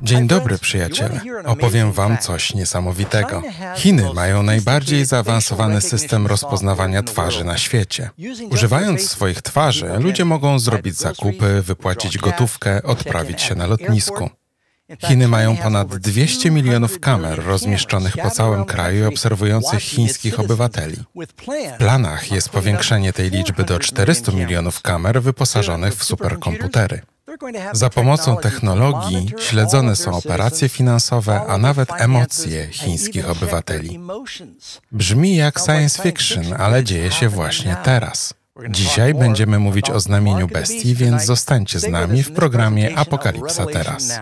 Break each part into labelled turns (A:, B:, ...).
A: Dzień dobry, przyjaciele. Opowiem wam coś niesamowitego. Chiny mają najbardziej zaawansowany system rozpoznawania twarzy na świecie. Używając swoich twarzy, ludzie mogą zrobić zakupy, wypłacić gotówkę, odprawić się na lotnisku. Chiny mają ponad 200 milionów kamer rozmieszczonych po całym kraju obserwujących chińskich obywateli. W planach jest powiększenie tej liczby do 400 milionów kamer wyposażonych w superkomputery. Za pomocą technologii śledzone są operacje finansowe, a nawet emocje chińskich obywateli. Brzmi jak science fiction, ale dzieje się właśnie teraz. Dzisiaj będziemy mówić o znamieniu bestii, więc zostańcie z nami w programie Apokalipsa Teraz.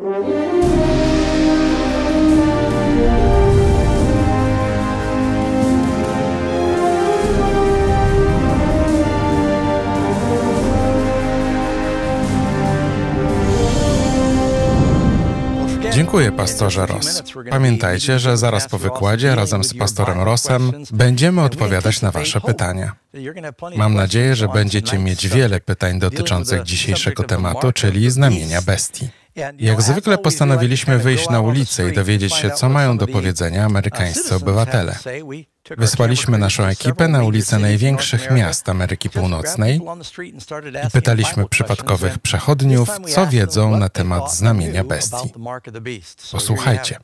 A: Dziękuję, pastorze Ross. Pamiętajcie, że zaraz po wykładzie razem z pastorem Rossem będziemy odpowiadać na wasze pytania. Mam nadzieję, że będziecie mieć wiele pytań dotyczących dzisiejszego tematu, czyli znamienia bestii. Jak zwykle postanowiliśmy wyjść na ulicę i dowiedzieć się, co mają do powiedzenia amerykańscy obywatele. Wysłaliśmy naszą ekipę na ulice największych miast Ameryki Północnej i pytaliśmy przypadkowych przechodniów, co wiedzą na temat znamienia bestii. Posłuchajcie.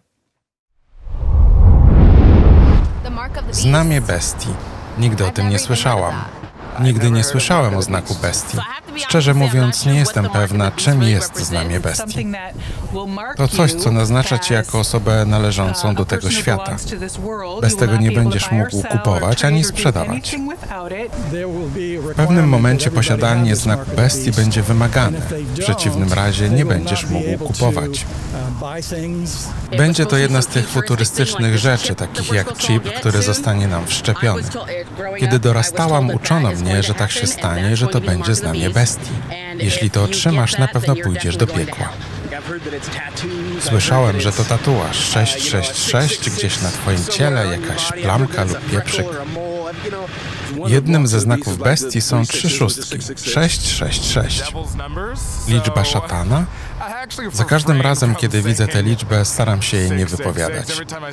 A: Znamie bestii. Nigdy o tym nie słyszałam. Nigdy nie słyszałem o znaku bestii. Szczerze mówiąc, nie jestem pewna, czym jest znamie bestii. To coś, co naznacza cię jako osobę należącą do tego świata. Bez tego nie będziesz mógł kupować ani sprzedawać. W pewnym momencie posiadanie znaku bestii będzie wymagane. W przeciwnym razie nie będziesz mógł kupować. Będzie to jedna z tych futurystycznych rzeczy, takich jak chip, który zostanie nam wszczepiony. Kiedy dorastałam, uczono mnie, że tak się stanie, że to będzie znamie bestii. Jeśli to otrzymasz, na pewno pójdziesz do piekła. Słyszałem, że to tatuaż 666 gdzieś na twoim ciele, jakaś plamka lub pieprzyk. Jednym ze znaków bestii są 3 szóstki. 666. Liczba szatana? Za każdym razem, kiedy widzę tę liczbę, staram się jej nie wypowiadać.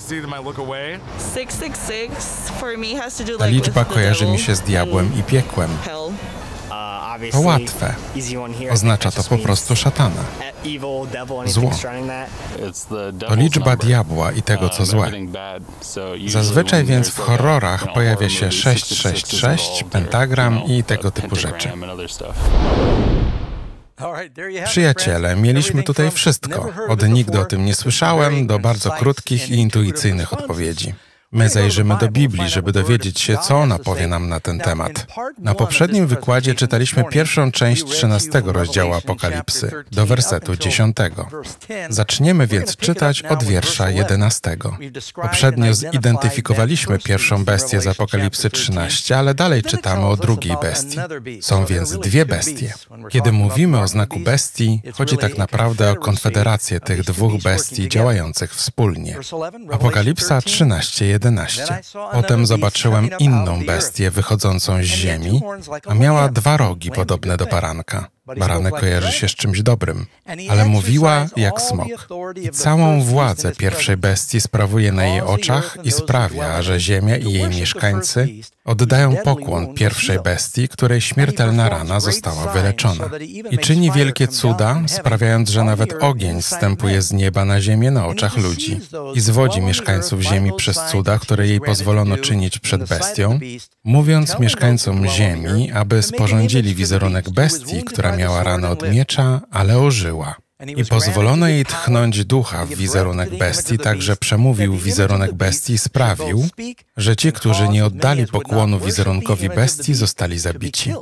A: Ta liczba kojarzy mi się z diabłem i piekłem. To łatwe. Oznacza to po prostu szatana. Zło. To liczba diabła i tego, co złe. Zazwyczaj więc w horrorach pojawia się 666, pentagram i tego typu rzeczy. Przyjaciele, mieliśmy tutaj wszystko. Od nigdy o tym nie słyszałem, do bardzo krótkich i intuicyjnych odpowiedzi. My zajrzymy do Biblii, żeby dowiedzieć się, co ona powie nam na ten temat. Na poprzednim wykładzie czytaliśmy pierwszą część 13 rozdziału Apokalipsy, do wersetu 10. Zaczniemy więc czytać od wiersza 11. Poprzednio zidentyfikowaliśmy pierwszą bestię z Apokalipsy 13, ale dalej czytamy o drugiej bestii. Są więc dwie bestie. Kiedy mówimy o znaku bestii, chodzi tak naprawdę o konfederację tych dwóch bestii działających wspólnie. Apokalipsa 13:11. Potem zobaczyłem inną bestię wychodzącą z ziemi, a miała 2 rogi podobne do baranka. Baranek kojarzy się z czymś dobrym, ale mówiła jak smok. I całą władzę pierwszej bestii sprawuje na jej oczach i sprawia, że ziemia i jej mieszkańcy oddają pokłon pierwszej bestii, której śmiertelna rana została wyleczona. I czyni wielkie cuda, sprawiając, że nawet ogień zstępuje z nieba na ziemię na oczach ludzi i zwodzi mieszkańców ziemi przez cuda, które jej pozwolono czynić przed bestią, mówiąc mieszkańcom ziemi, aby sporządzili wizerunek bestii, która miała ranę od miecza, ale ożyła. I pozwolono jej tchnąć ducha w wizerunek bestii, tak że przemówił wizerunek bestii i sprawił, że ci, którzy nie oddali pokłonu wizerunkowi bestii, zostali zabici.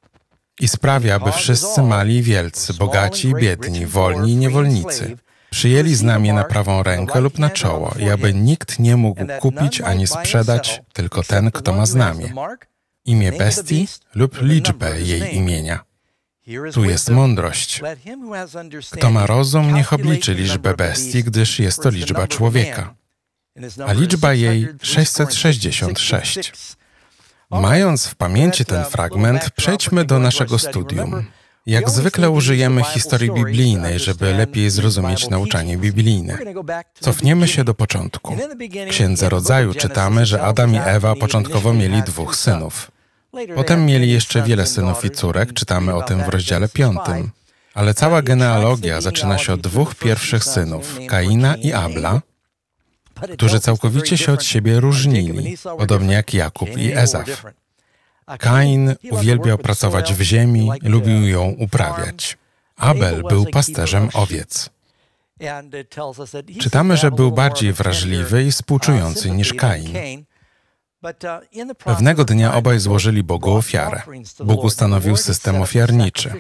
A: I sprawia, aby wszyscy mali i wielcy, bogaci i biedni, wolni i niewolnicy, przyjęli znamię na prawą rękę lub na czoło i aby nikt nie mógł kupić ani sprzedać, tylko ten, kto ma znamię, imię bestii lub liczbę jej imienia. Tu jest mądrość. Kto ma rozum, niech obliczy liczbę bestii, gdyż jest to liczba człowieka. A liczba jej 666. Mając w pamięci ten fragment, przejdźmy do naszego studium. Jak zwykle użyjemy historii biblijnej, żeby lepiej zrozumieć nauczanie biblijne. Cofniemy się do początku. W Księdze Rodzaju czytamy, że Adam i Ewa początkowo mieli 2 synów. Potem mieli jeszcze wiele synów i córek, czytamy o tym w rozdziale 5. Ale cała genealogia zaczyna się od 2 pierwszych synów, Kaina i Abla, którzy całkowicie się od siebie różnili, podobnie jak Jakub i Ezaf. Kain uwielbiał pracować w ziemi, lubił ją uprawiać. Abel był pasterzem owiec. Czytamy, że był bardziej wrażliwy i współczujący niż Kain. Pewnego dnia obaj złożyli Bogu ofiarę. Bóg ustanowił system ofiarniczy.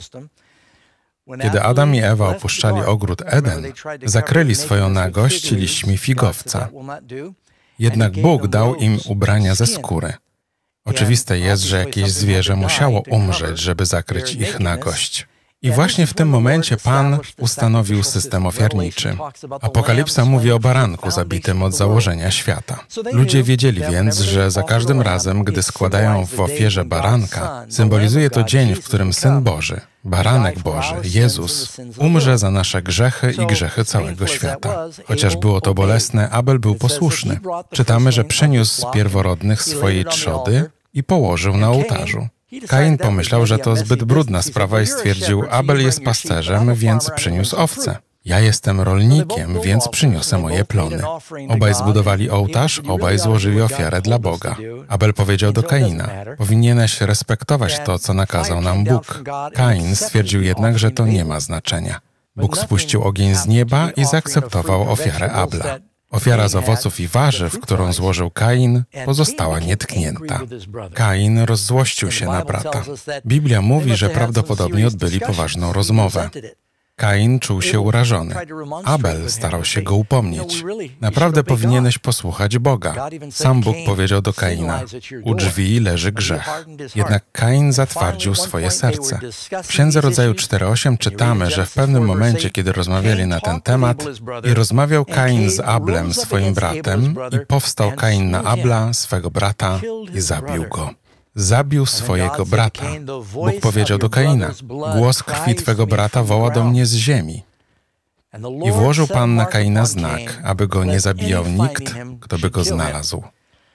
A: Kiedy Adam i Ewa opuszczali ogród Eden, zakryli swoją nagość liśćmi figowca. Jednak Bóg dał im ubrania ze skóry. Oczywiste jest, że jakieś zwierzę musiało umrzeć, żeby zakryć ich nagość. I właśnie w tym momencie Pan ustanowił system ofiarniczy. Apokalipsa mówi o baranku zabitym od założenia świata. Ludzie wiedzieli więc, że za każdym razem, gdy składają w ofierze baranka, symbolizuje to dzień, w którym Syn Boży, Baranek Boży, Jezus, umrze za nasze grzechy i grzechy całego świata. Chociaż było to bolesne, Abel był posłuszny. Czytamy, że przyniósł z pierworodnych swojej trzody i położył na ołtarzu. Kain pomyślał, że to zbyt brudna sprawa i stwierdził, Abel jest pasterzem, więc przyniósł owce. Ja jestem rolnikiem, więc przyniosę moje plony. Obaj zbudowali ołtarz, obaj złożyli ofiarę dla Boga. Abel powiedział do Kaina, powinieneś respektować to, co nakazał nam Bóg. Kain stwierdził jednak, że to nie ma znaczenia. Bóg spuścił ogień z nieba i zaakceptował ofiarę Abla. Ofiara z owoców i warzyw, którą złożył Kain, pozostała nietknięta. Kain rozzłościł się na brata. Biblia mówi, że prawdopodobnie odbyli poważną rozmowę. Kain czuł się urażony. Abel starał się go upomnieć. Naprawdę powinieneś posłuchać Boga. Sam Bóg powiedział do Kaina, u drzwi leży grzech. Jednak Kain zatwardził swoje serce. W Księdze Rodzaju 4:8 czytamy, że w pewnym momencie, kiedy rozmawiali na ten temat, i rozmawiał Kain z Ablem, swoim bratem, i powstał Kain na Abla, swego brata, i zabił go. Zabił swojego brata. Bóg powiedział do Kaina, głos krwi twego brata woła do mnie z ziemi. I włożył Pan na Kaina znak, aby go nie zabijał nikt, kto by go znalazł.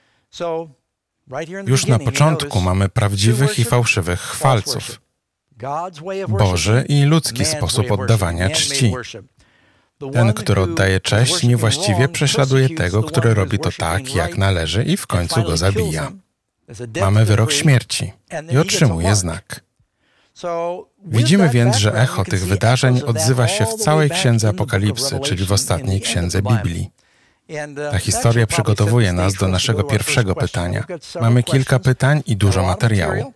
A: Już na początku mamy prawdziwych i fałszywych chwalców. Boży i ludzki sposób oddawania czci. Ten, który oddaje cześć, niewłaściwie prześladuje tego, który robi to tak, jak należy i w końcu go zabija. Mamy wyrok śmierci i otrzymuje znak. Widzimy więc, że echo tych wydarzeń odzywa się w całej Księdze Apokalipsy, czyli w ostatniej księdze Biblii. Ta historia przygotowuje nas do naszego pierwszego pytania. Mamy kilka pytań i dużo materiału.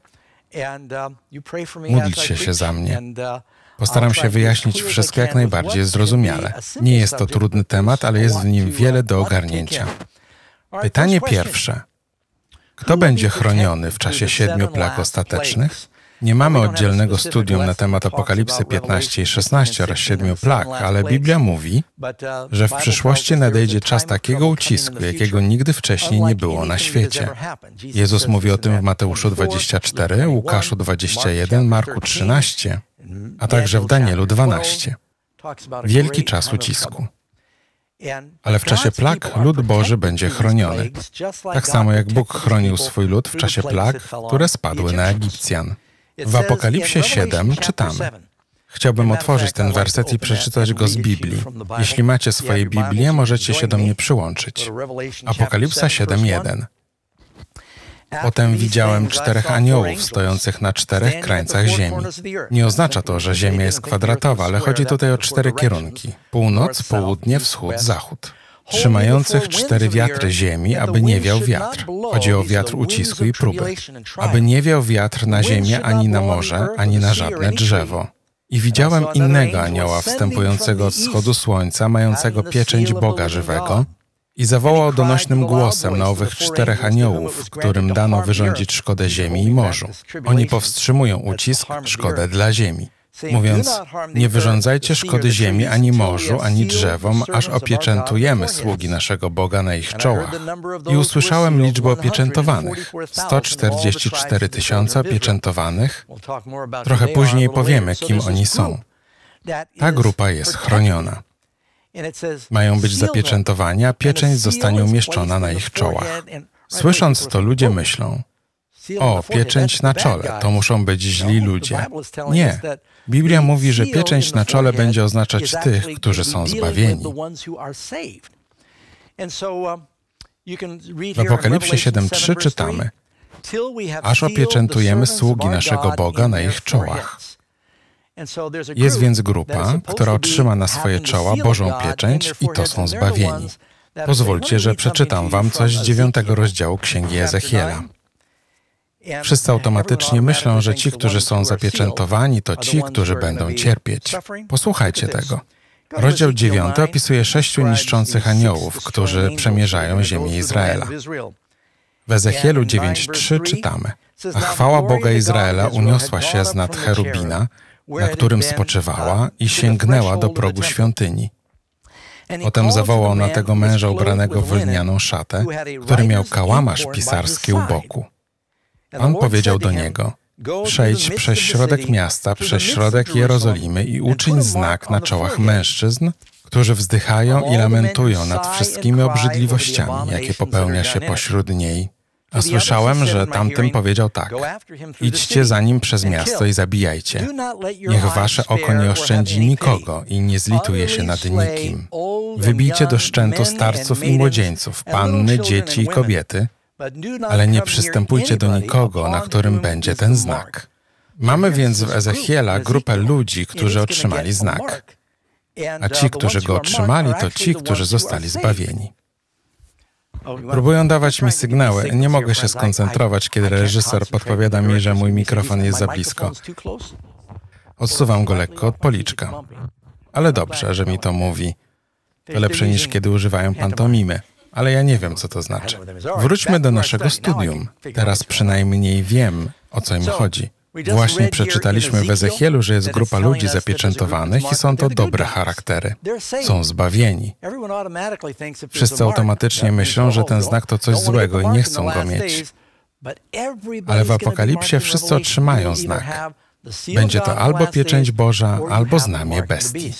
A: Módlcie się za mnie. Postaram się wyjaśnić wszystko jak najbardziej zrozumiale. Nie jest to trudny temat, ale jest w nim wiele do ogarnięcia. Pytanie pierwsze. Kto będzie chroniony w czasie 7 plag ostatecznych? Nie mamy oddzielnego studium na temat Apokalipsy 15 i 16 oraz 7 plag, ale Biblia mówi, że w przyszłości nadejdzie czas takiego ucisku, jakiego nigdy wcześniej nie było na świecie. Jezus mówi o tym w Mateuszu 24, Łukaszu 21, Marku 13, a także w Danielu 12. Wielki czas ucisku. Ale w czasie plag lud Boży będzie chroniony, tak samo jak Bóg chronił swój lud w czasie plag, które spadły na Egipcjan. W Apokalipsie 7 czytamy. Chciałbym otworzyć ten werset i przeczytać go z Biblii. Jeśli macie swoje Biblie, możecie się do mnie przyłączyć. Apokalipsa 7:1. Potem widziałem 4 aniołów stojących na 4 krańcach ziemi. Nie oznacza to, że ziemia jest kwadratowa, ale chodzi tutaj o 4 kierunki. Północ, południe, wschód, zachód. Trzymających 4 wiatry ziemi, aby nie wiał wiatr. Chodzi o wiatr ucisku i próby. Aby nie wiał wiatr na ziemię, ani na morze, ani na żadne drzewo. I widziałem innego anioła wstępującego od wschodu słońca, mającego pieczęć Boga żywego, i zawołał donośnym głosem na owych 4 aniołów, którym dano wyrządzić szkodę ziemi i morzu. Oni powstrzymują ucisk, szkodę dla ziemi. mówiąc, nie wyrządzajcie szkody ziemi, ani morzu, ani drzewom, aż opieczętujemy sługi naszego Boga na ich czołach. I usłyszałem liczbę opieczętowanych, 144 000 opieczętowanych. Trochę później powiemy, kim oni są. Ta grupa jest chroniona. Mają być zapieczętowani, a pieczęć zostanie umieszczona na ich czołach. Słysząc to, ludzie myślą, o, pieczęć na czole, to muszą być źli ludzie. Nie. Biblia mówi, że pieczęć na czole będzie oznaczać tych, którzy są zbawieni. W Apokalipsie 7:3 czytamy, aż opieczętujemy sługi naszego Boga na ich czołach. Jest więc grupa, która otrzyma na swoje czoła Bożą pieczęć i to są zbawieni. Pozwólcie, że przeczytam wam coś z 9 rozdziału Księgi Ezechiela. Wszyscy automatycznie myślą, że ci, którzy są zapieczętowani, to ci, którzy będą cierpieć. Posłuchajcie tego. Rozdział 9 opisuje 6 niszczących aniołów, którzy przemierzają ziemię Izraela. W Ezechielu 9:3 czytamy, a chwała Boga Izraela uniosła się z nad cherubina, na którym spoczywała i sięgnęła do progu świątyni. Potem zawołał na tego męża ubranego w lnianą szatę, który miał kałamarz pisarski u boku. Pan powiedział do niego, przejdź przez środek miasta, przez środek Jerozolimy i uczyń znak na czołach mężczyzn, którzy wzdychają i lamentują nad wszystkimi obrzydliwościami, jakie popełnia się pośród niej. A słyszałem, że tamtym powiedział tak, idźcie za nim przez miasto i zabijajcie. Niech wasze oko nie oszczędzi nikogo i nie zlituje się nad nikim. Wybijcie do szczętu starców i młodzieńców, panny, dzieci i kobiety, ale nie przystępujcie do nikogo, na którym będzie ten znak. Mamy więc w Ezechiela grupę ludzi, którzy otrzymali znak. A ci, którzy go otrzymali, to ci, którzy zostali zbawieni. Próbują dawać mi sygnały. Nie mogę się skoncentrować, kiedy reżyser podpowiada mi, że mój mikrofon jest za blisko. Odsuwam go lekko od policzka. Ale dobrze, że mi to mówi. To lepsze niż kiedy używają pantomimy. Ale ja nie wiem, co to znaczy. Wróćmy do naszego studium. Teraz przynajmniej wiem, o co im chodzi. Właśnie przeczytaliśmy w Ezechielu, że jest grupa ludzi zapieczętowanych i są to dobre charaktery. Są zbawieni. Wszyscy automatycznie myślą, że ten znak to coś złego i nie chcą go mieć. Ale w Apokalipsie wszyscy otrzymają znak. Będzie to albo pieczęć Boża, albo znamię bestii.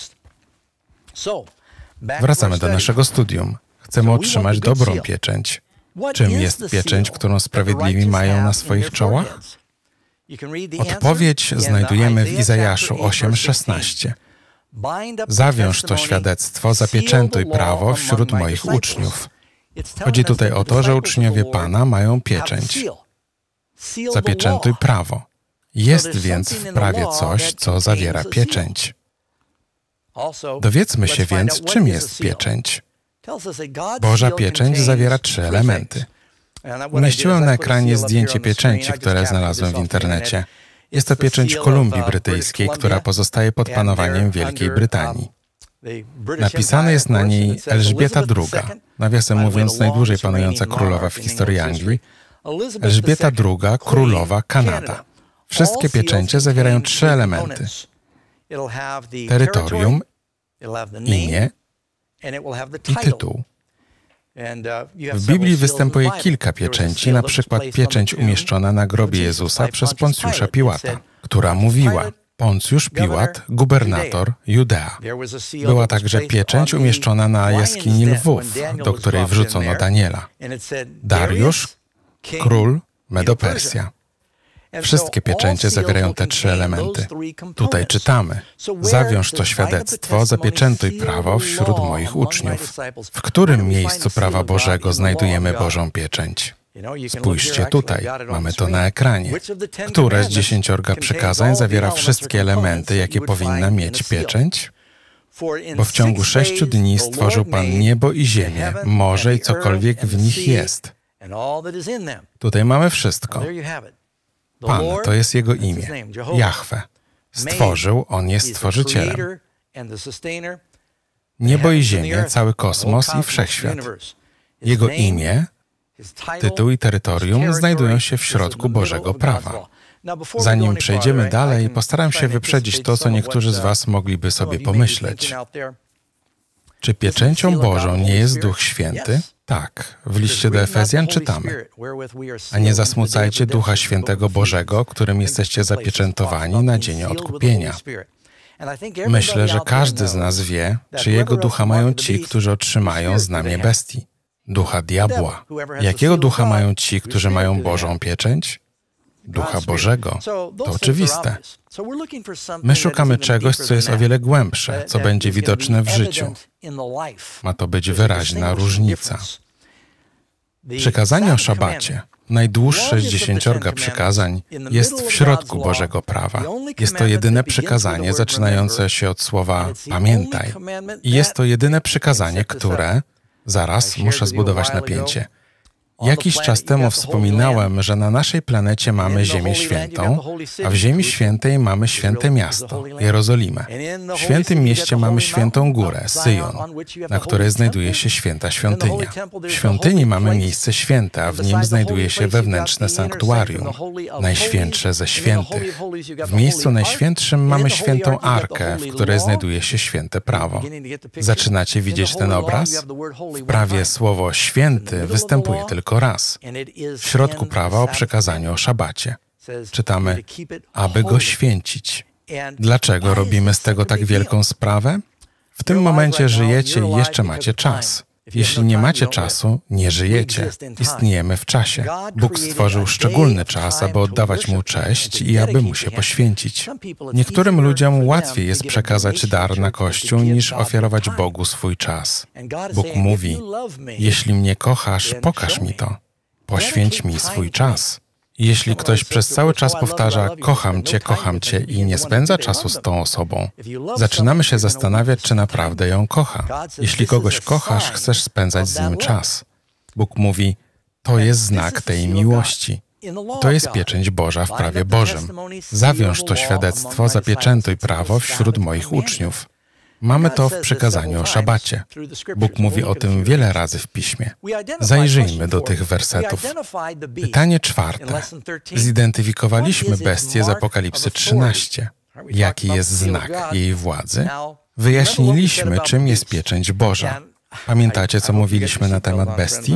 A: Wracamy do naszego studium. Chcemy otrzymać dobrą pieczęć. Czym jest pieczęć, którą sprawiedliwi mają na swoich czołach? Odpowiedź znajdujemy w Izajaszu 8:16. Zawiąż to świadectwo, zapieczętuj prawo wśród moich uczniów. Chodzi tutaj o to, że uczniowie Pana mają pieczęć. Zapieczętuj prawo. Jest więc w prawie coś, co zawiera pieczęć. Dowiedzmy się więc, czym jest pieczęć. Boża pieczęć zawiera 3 elementy. Umieściłem na ekranie zdjęcie pieczęci, które znalazłem w internecie. Jest to pieczęć Kolumbii Brytyjskiej, która pozostaje pod panowaniem Wielkiej Brytanii. Napisane jest na niej Elżbieta II, nawiasem mówiąc najdłużej panująca królowa w historii Anglii, Elżbieta II, królowa Kanada. Wszystkie pieczęcie zawierają 3 elementy. Terytorium, imię i tytuł. W Biblii występuje kilka pieczęci, na przykład pieczęć umieszczona na grobie Jezusa przez Poncjusza Piłata, która mówiła: Poncjusz Piłat, gubernator Judea. Była także pieczęć umieszczona na jaskini lwów, do której wrzucono Daniela. Dariusz, król Medo-Persja. Wszystkie pieczęcie zawierają te 3 elementy. Tutaj czytamy: zawiąż to świadectwo, zapieczętuj prawo wśród moich uczniów. W którym miejscu prawa Bożego znajdujemy Bożą pieczęć? Spójrzcie tutaj, mamy to na ekranie. Które z 10 przykazań zawiera wszystkie elementy, jakie powinna mieć pieczęć? Bo w ciągu 6 dni stworzył Pan niebo i ziemię, morze i cokolwiek w nich jest. Tutaj mamy wszystko. Pan to jest Jego imię, Jahwe. Stworzył, On jest Stworzycielem. Niebo i ziemię, cały kosmos i wszechświat. Jego imię, tytuł i terytorium znajdują się w środku Bożego prawa. Zanim przejdziemy dalej, postaram się wyprzedzić to, co niektórzy z Was mogliby sobie pomyśleć. Czy pieczęcią Bożą nie jest Duch Święty? Tak. W liście do Efezjan czytamy: a nie zasmucajcie Ducha Świętego Bożego, którym jesteście zapieczętowani na dzień odkupienia. Myślę, że każdy z nas wie, czyjego ducha mają ci, którzy otrzymają znamię bestii. Ducha diabła. Jakiego ducha mają ci, którzy mają Bożą pieczęć? Ducha Bożego. To oczywiste. My szukamy czegoś, co jest o wiele głębsze, co będzie widoczne w życiu. Ma to być wyraźna różnica. Przykazanie o szabacie, najdłuższe z 10 przykazań, jest w środku Bożego prawa. Jest to jedyne przykazanie zaczynające się od słowa pamiętaj. I jest to jedyne przykazanie, które... Zaraz, muszę zbudować napięcie. Jakiś czas temu wspominałem, że na naszej planecie mamy Ziemię Świętą, a w Ziemi Świętej mamy święte miasto, Jerozolimę. W świętym mieście mamy świętą górę, Syjon, na której znajduje się święta świątynia. W świątyni mamy miejsce święte, a w nim znajduje się wewnętrzne sanktuarium, najświętsze ze świętych. W miejscu najświętszym mamy świętą arkę, w której znajduje się święte prawo. Zaczynacie widzieć ten obraz? W prawie słowo święty występuje tylko raz. W środku prawa o przekazaniu o szabacie. Czytamy, aby go święcić. Dlaczego robimy z tego tak wielką sprawę? W tym momencie żyjecie i jeszcze macie czas. Jeśli nie macie czasu, nie żyjecie. Istniejemy w czasie. Bóg stworzył szczególny czas, aby oddawać Mu cześć i aby Mu się poświęcić. Niektórym ludziom łatwiej jest przekazać dar na Kościół, niż ofiarować Bogu swój czas. Bóg mówi, jeśli mnie kochasz, pokaż mi to. Poświęć mi swój czas. Jeśli ktoś przez cały czas powtarza kocham Cię i nie spędza czasu z tą osobą, zaczynamy się zastanawiać, czy naprawdę ją kocha. Jeśli kogoś kochasz, chcesz spędzać z nim czas. Bóg mówi, to jest znak tej miłości. To jest pieczęć Boża w prawie Bożym. Zawiąż to świadectwo, zapieczętuj prawo wśród moich uczniów. Mamy to w przykazaniu o szabacie. Bóg mówi o tym wiele razy w Piśmie. Zajrzyjmy do tych wersetów. Pytanie 4. Zidentyfikowaliśmy bestię z Apokalipsy 13. Jaki jest znak jej władzy? Wyjaśniliśmy, czym jest pieczęć Boża. Pamiętacie, co mówiliśmy na temat bestii?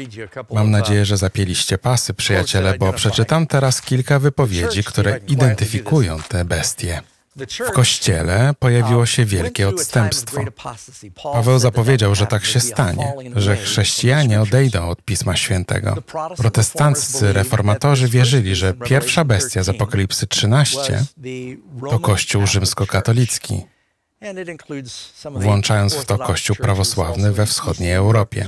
A: Mam nadzieję, że zapięliście pasy, przyjaciele, bo przeczytam teraz kilka wypowiedzi, które identyfikują te bestie. W Kościele pojawiło się wielkie odstępstwo. Paweł zapowiedział, że tak się stanie, że chrześcijanie odejdą od Pisma Świętego. Protestanccy reformatorzy wierzyli, że pierwsza bestia z Apokalipsy 13 to Kościół rzymskokatolicki, włączając w to Kościół prawosławny we wschodniej Europie.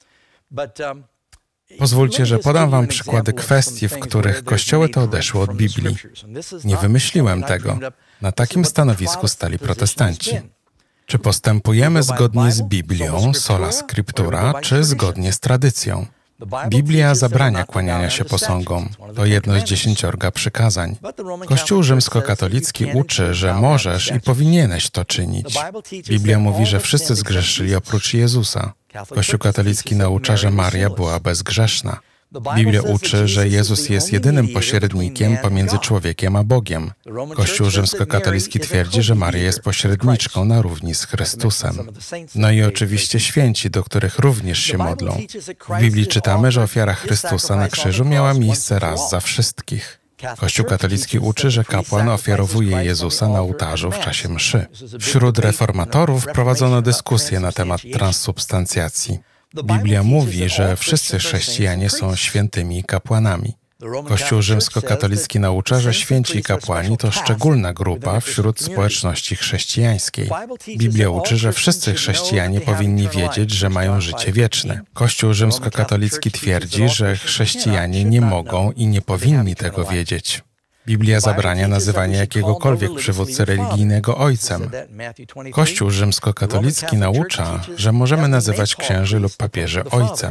A: Pozwólcie, że podam wam przykłady kwestii, w których kościoły te odeszły od Biblii. Nie wymyśliłem tego. Na takim stanowisku stali protestanci. Czy postępujemy zgodnie z Biblią, sola scriptura, czy zgodnie z tradycją? Biblia zabrania kłaniania się posągom. To jedno z 10 przykazań. Kościół rzymskokatolicki uczy, że możesz i powinieneś to czynić. Biblia mówi, że wszyscy zgrzeszyli oprócz Jezusa. Kościół katolicki naucza, że Maria była bezgrzeszna. Biblia uczy, że Jezus jest jedynym pośrednikiem pomiędzy człowiekiem a Bogiem. Kościół rzymskokatolicki twierdzi, że Maria jest pośredniczką na równi z Chrystusem. No i oczywiście święci, do których również się modlą. W Biblii czytamy, że ofiara Chrystusa na krzyżu miała miejsce raz za wszystkich. Kościół katolicki uczy, że kapłan ofiarowuje Jezusa na ołtarzu w czasie mszy. Wśród reformatorów prowadzono dyskusje na temat transsubstancjacji. Biblia mówi, że wszyscy chrześcijanie są świętymi kapłanami. Kościół rzymskokatolicki naucza, że święci i kapłani to szczególna grupa wśród społeczności chrześcijańskiej. Biblia uczy, że wszyscy chrześcijanie powinni wiedzieć, że mają życie wieczne. Kościół rzymskokatolicki twierdzi, że chrześcijanie nie mogą i nie powinni tego wiedzieć. Biblia zabrania nazywania jakiegokolwiek przywódcy religijnego ojcem. Kościół rzymskokatolicki naucza, że możemy nazywać księży lub papieży ojcem.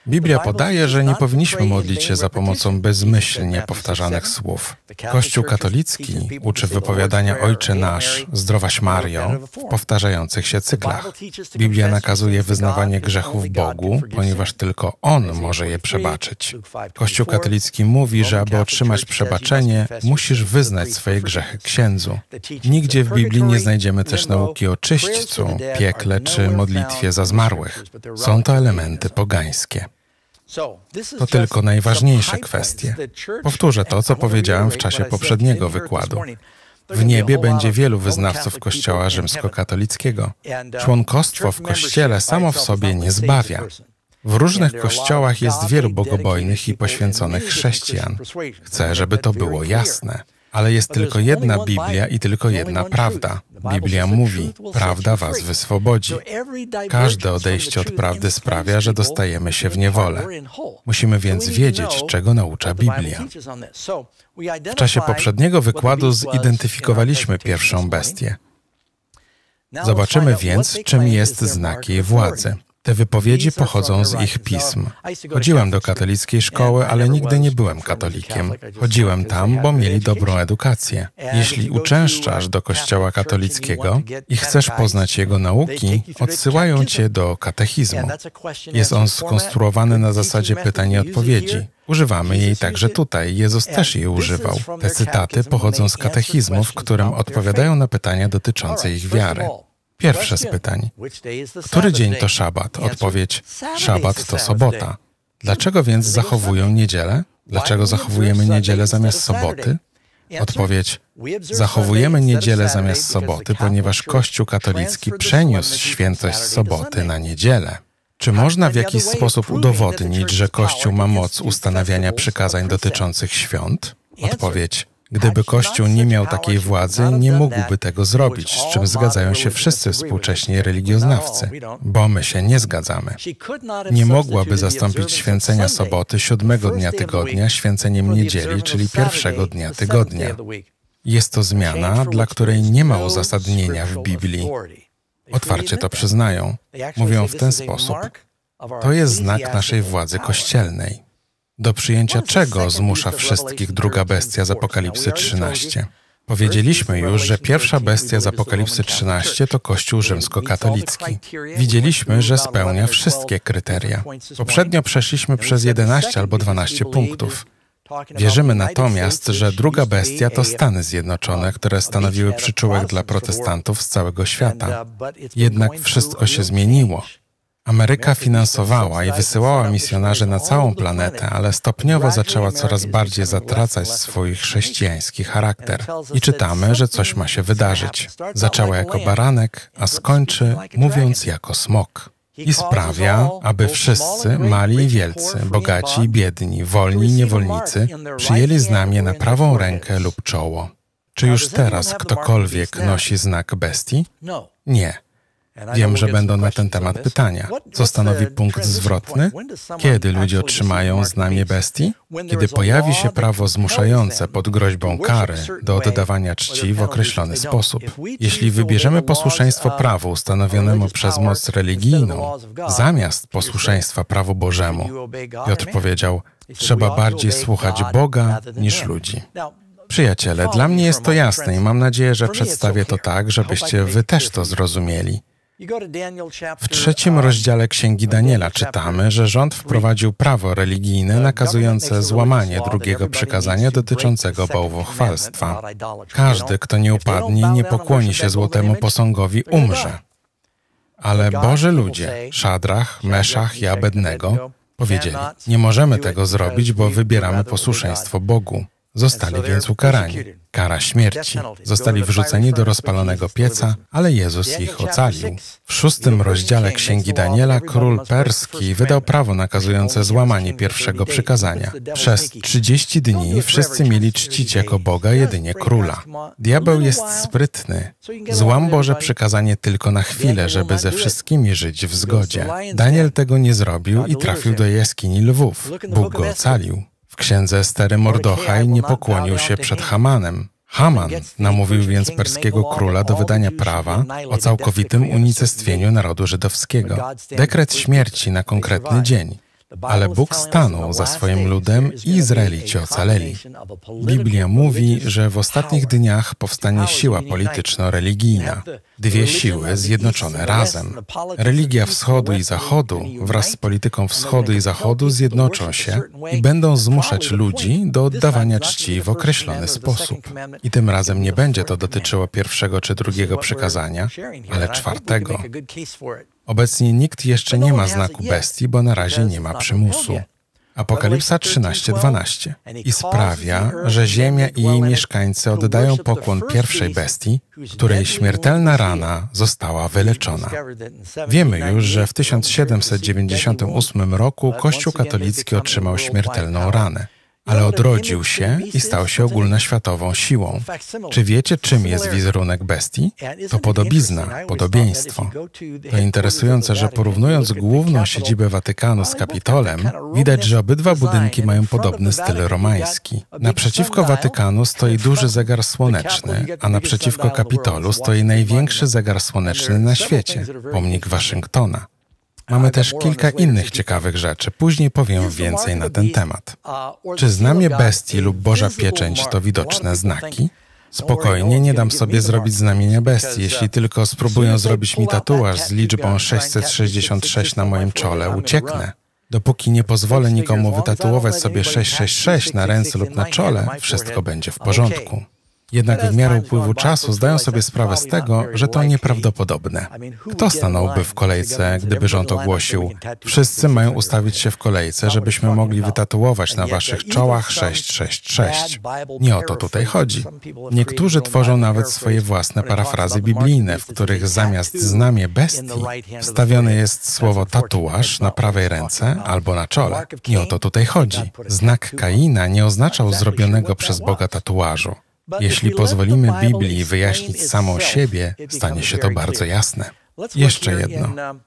A: Biblia podaje, że nie powinniśmy modlić się za pomocą bezmyślnie powtarzanych słów. Kościół katolicki uczy wypowiadania Ojcze Nasz, Zdrowaś Mario w powtarzających się cyklach. Biblia nakazuje wyznawanie grzechów Bogu, ponieważ tylko On może je przebaczyć. Kościół katolicki mówi, że aby otrzymać przebaczenie, musisz wyznać swoje grzechy księdzu. Nigdzie w Biblii nie znajdziemy też nauki o czyśćcu, piekle czy modlitwie za zmarłych. Są to elementy pogańskie. To tylko najważniejsze kwestie. Powtórzę to, co powiedziałem w czasie poprzedniego wykładu. W niebie będzie wielu wyznawców Kościoła rzymskokatolickiego. Członkostwo w Kościele samo w sobie nie zbawia. W różnych kościołach jest wielu bogobojnych i poświęconych chrześcijan. Chcę, żeby to było jasne. Ale jest tylko jedna Biblia i tylko jedna prawda. Biblia mówi, prawda was wyswobodzi. Każde odejście od prawdy sprawia, że dostajemy się w niewolę. Musimy więc wiedzieć, czego naucza Biblia. W czasie poprzedniego wykładu zidentyfikowaliśmy pierwszą bestię. Zobaczymy więc, czym jest znak jej władzy. Te wypowiedzi pochodzą z ich pism. Chodziłem do katolickiej szkoły, ale nigdy nie byłem katolikiem. Chodziłem tam, bo mieli dobrą edukację. Jeśli uczęszczasz do kościoła katolickiego i chcesz poznać jego nauki, odsyłają cię do katechizmu. Jest on skonstruowany na zasadzie pytań i odpowiedzi. Używamy jej także tutaj. Jezus też jej używał. Te cytaty pochodzą z katechizmu, w którym odpowiadają na pytania dotyczące ich wiary. Pierwsze z pytań. Który dzień to szabat? Odpowiedź: szabat to sobota. Dlaczego więc zachowują niedzielę? Dlaczego zachowujemy niedzielę zamiast soboty? Odpowiedź: zachowujemy niedzielę zamiast soboty, ponieważ Kościół katolicki przeniósł świętość soboty na niedzielę. Czy można w jakiś sposób udowodnić, że Kościół ma moc ustanawiania przykazań dotyczących świąt? Odpowiedź: gdyby Kościół nie miał takiej władzy, nie mógłby tego zrobić, z czym zgadzają się wszyscy współcześni religioznawcy, bo my się nie zgadzamy. Nie mogłaby zastąpić święcenia soboty 7 dnia tygodnia święceniem niedzieli, czyli pierwszego dnia tygodnia. Jest to zmiana, dla której nie ma uzasadnienia w Biblii. Otwarcie to przyznają. Mówią w ten sposób: to jest znak naszej władzy kościelnej. Do przyjęcia czego zmusza wszystkich druga bestia z Apokalipsy 13? Powiedzieliśmy już, że pierwsza bestia z Apokalipsy 13 to Kościół rzymskokatolicki. Widzieliśmy, że spełnia wszystkie kryteria. Poprzednio przeszliśmy przez 11 albo 12 punktów. Wierzymy natomiast, że druga bestia to Stany Zjednoczone, które stanowiły przyczółek dla protestantów z całego świata. Jednak wszystko się zmieniło. Ameryka finansowała i wysyłała misjonarzy na całą planetę, ale stopniowo zaczęła coraz bardziej zatracać swój chrześcijański charakter. I czytamy, że coś ma się wydarzyć. Zaczęła jako baranek, a skończy, mówiąc, jako smok. I sprawia, aby wszyscy, mali i wielcy, bogaci i biedni, wolni i niewolnicy, przyjęli znamię na prawą rękę lub czoło. Czy już teraz ktokolwiek nosi znak bestii? Nie. Wiem, że będą na ten temat pytania. Co stanowi punkt zwrotny? Kiedy ludzie otrzymają znamię bestii? Kiedy pojawi się prawo zmuszające pod groźbą kary do oddawania czci w określony sposób. Jeśli wybierzemy posłuszeństwo prawu ustanowionemu przez moc religijną, zamiast posłuszeństwa prawu Bożemu, Piotr powiedział, trzeba bardziej słuchać Boga niż ludzi. Przyjaciele, dla mnie jest to jasne i mam nadzieję, że przedstawię to tak, żebyście wy też to zrozumieli. W 3 rozdziale Księgi Daniela czytamy, że rząd wprowadził prawo religijne nakazujące złamanie drugiego przykazania dotyczącego bałwochwalstwa. Każdy, kto nie upadnie i nie pokłoni się złotemu posągowi, umrze. Ale Boży ludzie, Szadrach, Meszach i Abednego, powiedzieli, nie możemy tego zrobić, bo wybieramy posłuszeństwo Bogu. Zostali więc ukarani. Kara śmierci. Zostali wrzuceni do rozpalonego pieca, ale Jezus ich ocalił. W 6 rozdziale Księgi Daniela król perski wydał prawo nakazujące złamanie pierwszego przykazania. Przez 30 dni wszyscy mieli czcić jako Boga jedynie króla. Diabeł jest sprytny. Złam Boże przykazanie tylko na chwilę, żeby ze wszystkimi żyć w zgodzie. Daniel tego nie zrobił i trafił do jaskini lwów. Bóg go ocalił. W księdze Estery Mordochaj nie pokłonił się przed Hamanem. Haman namówił więc perskiego króla do wydania prawa o całkowitym unicestwieniu narodu żydowskiego. Dekret śmierci na konkretny dzień. Ale Bóg stanął za swoim ludem i Izraelici ocaleli. Biblia mówi, że w ostatnich dniach powstanie siła polityczno-religijna. Dwie siły zjednoczone razem. Religia wschodu i zachodu wraz z polityką wschodu i zachodu zjednoczą się i będą zmuszać ludzi do oddawania czci w określony sposób. I tym razem nie będzie to dotyczyło pierwszego czy drugiego przykazania, ale czwartego. Obecnie nikt jeszcze nie ma znaku bestii, bo na razie nie ma przymusu. Apokalipsa 13:12. I sprawia, że ziemia i jej mieszkańcy oddają pokłon pierwszej bestii, której śmiertelna rana została wyleczona. Wiemy już, że w 1798 roku Kościół katolicki otrzymał śmiertelną ranę, ale odrodził się i stał się ogólnoświatową siłą. Czy wiecie, czym jest wizerunek bestii? To podobizna, podobieństwo. To interesujące, że porównując główną siedzibę Watykanu z Kapitolem, widać, że obydwa budynki mają podobny styl romański. Naprzeciwko Watykanu stoi duży zegar słoneczny, a naprzeciwko Kapitolu stoi największy zegar słoneczny na świecie, pomnik Waszyngtona. Mamy też kilka innych ciekawych rzeczy. Później powiem więcej na ten temat. Czy znamie bestii lub Boża pieczęć to widoczne znaki? Spokojnie, nie dam sobie zrobić znamienia bestii. Jeśli tylko spróbują zrobić mi tatuaż z liczbą 666 na moim czole, ucieknę. Dopóki nie pozwolę nikomu wytatuować sobie 666 na ręce lub na czole, wszystko będzie w porządku. Jednak w miarę upływu czasu zdają sobie sprawę z tego, że to nieprawdopodobne. Kto stanąłby w kolejce, gdyby rząd ogłosił: wszyscy mają ustawić się w kolejce, żebyśmy mogli wytatuować na waszych czołach 666. Nie o to tutaj chodzi. Niektórzy tworzą nawet swoje własne parafrazy biblijne, w których zamiast znamie bestii wstawione jest słowo tatuaż na prawej ręce albo na czole. Nie o to tutaj chodzi. Znak Kaina nie oznaczał zrobionego przez Boga tatuażu. Jeśli pozwolimy Biblii wyjaśnić samą siebie, stanie się to bardzo jasne. Jeszcze jedno.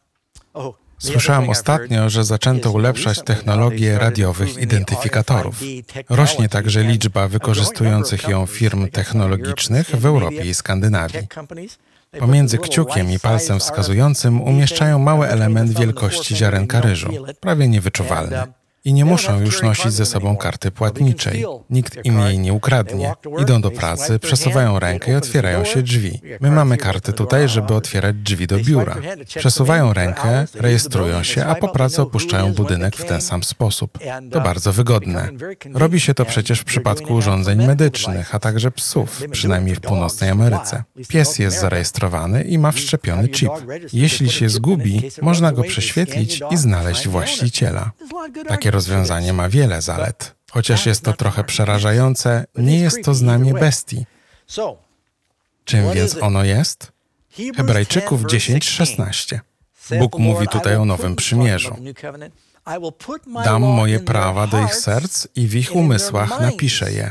A: Słyszałem ostatnio, że zaczęto ulepszać technologię radiowych identyfikatorów. Rośnie także liczba wykorzystujących ją firm technologicznych w Europie i Skandynawii. Pomiędzy kciukiem i palcem wskazującym umieszczają mały element wielkości ziarenka ryżu, prawie niewyczuwalny. I nie muszą już nosić ze sobą karty płatniczej. Nikt im jej nie ukradnie. Idą do pracy, przesuwają rękę i otwierają się drzwi. My mamy karty tutaj, żeby otwierać drzwi do biura. Przesuwają rękę, rejestrują się, a po pracy opuszczają budynek w ten sam sposób. To bardzo wygodne. Robi się to przecież w przypadku urządzeń medycznych, a także psów, przynajmniej w północnej Ameryce. Pies jest zarejestrowany i ma wszczepiony chip. Jeśli się zgubi, można go prześwietlić i znaleźć właściciela. Takie rozwiązanie ma wiele zalet. Chociaż jest to trochę przerażające, nie jest to znamie bestii. Czym więc ono jest? Hebrajczyków 10:16. Bóg mówi tutaj o nowym przymierzu. Dam moje prawa do ich serc i w ich umysłach napiszę je.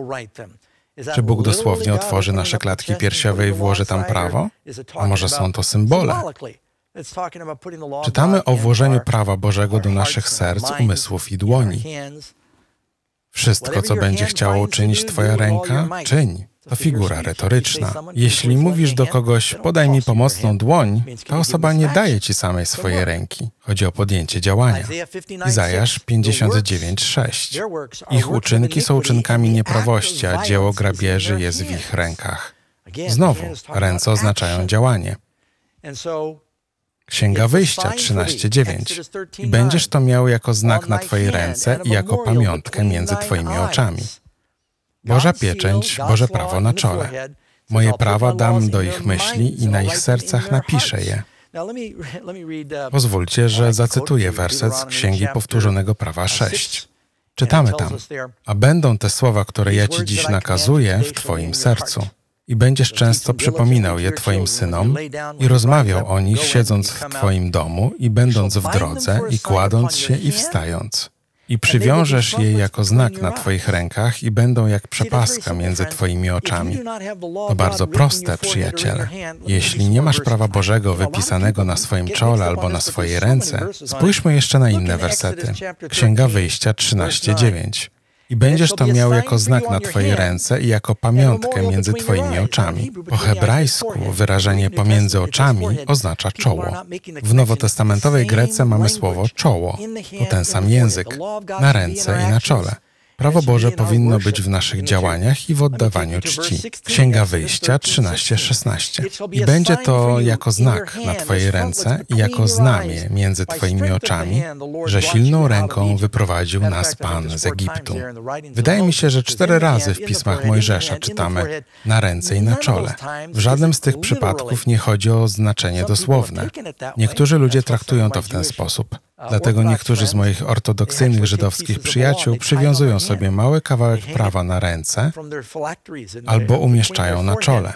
A: Czy Bóg dosłownie otworzy nasze klatki piersiowe i włoży tam prawo? A może są to symbole? Czytamy o włożeniu prawa Bożego do naszych serc, umysłów i dłoni. Wszystko, co będzie chciało uczynić twoja ręka, czyń. To figura retoryczna. Jeśli mówisz do kogoś: podaj mi pomocną dłoń, ta osoba nie daje ci samej swojej ręki. Chodzi o podjęcie działania. Izajasz 59:6. Ich uczynki są uczynkami nieprawości, a dzieło grabieży jest w ich rękach. Znowu, ręce oznaczają działanie. Księga Wyjścia 13:9. I będziesz to miał jako znak na twojej ręce i jako pamiątkę między twoimi oczami. Boża pieczęć, Boże prawo na czole. Moje prawa dam do ich myśli i na ich sercach napiszę je. Pozwólcie, że zacytuję werset z Księgi Powtórzonego Prawa 6. Czytamy tam: a będą te słowa, które ja ci dziś nakazuję, w twoim sercu. I będziesz często przypominał je twoim synom i rozmawiał o nich, siedząc w twoim domu i będąc w drodze i kładąc się i wstając. I przywiążesz je jako znak na twoich rękach i będą jak przepaska między twoimi oczami. To bardzo proste, przyjaciele. Jeśli nie masz prawa Bożego wypisanego na swoim czole albo na swojej ręce, spójrzmy jeszcze na inne wersety. Księga Wyjścia 13:9. I będziesz to miał jako znak na twojej ręce i jako pamiątkę między twoimi oczami. Po hebrajsku wyrażenie pomiędzy oczami oznacza czoło. W nowotestamentowej Grece mamy słowo czoło. To ten sam język, na ręce i na czole. Prawo Boże powinno być w naszych działaniach i w oddawaniu czci. Księga Wyjścia 13:16. I będzie to jako znak na twojej ręce i jako znamię między twoimi oczami, że silną ręką wyprowadził nas Pan z Egiptu. Wydaje mi się, że 4 razy w pismach Mojżesza czytamy na ręce i na czole. W żadnym z tych przypadków nie chodzi o znaczenie dosłowne. Niektórzy ludzie traktują to w ten sposób. Dlatego niektórzy z moich ortodoksyjnych żydowskich przyjaciół przywiązują sobie mały kawałek prawa na ręce albo umieszczają na czole.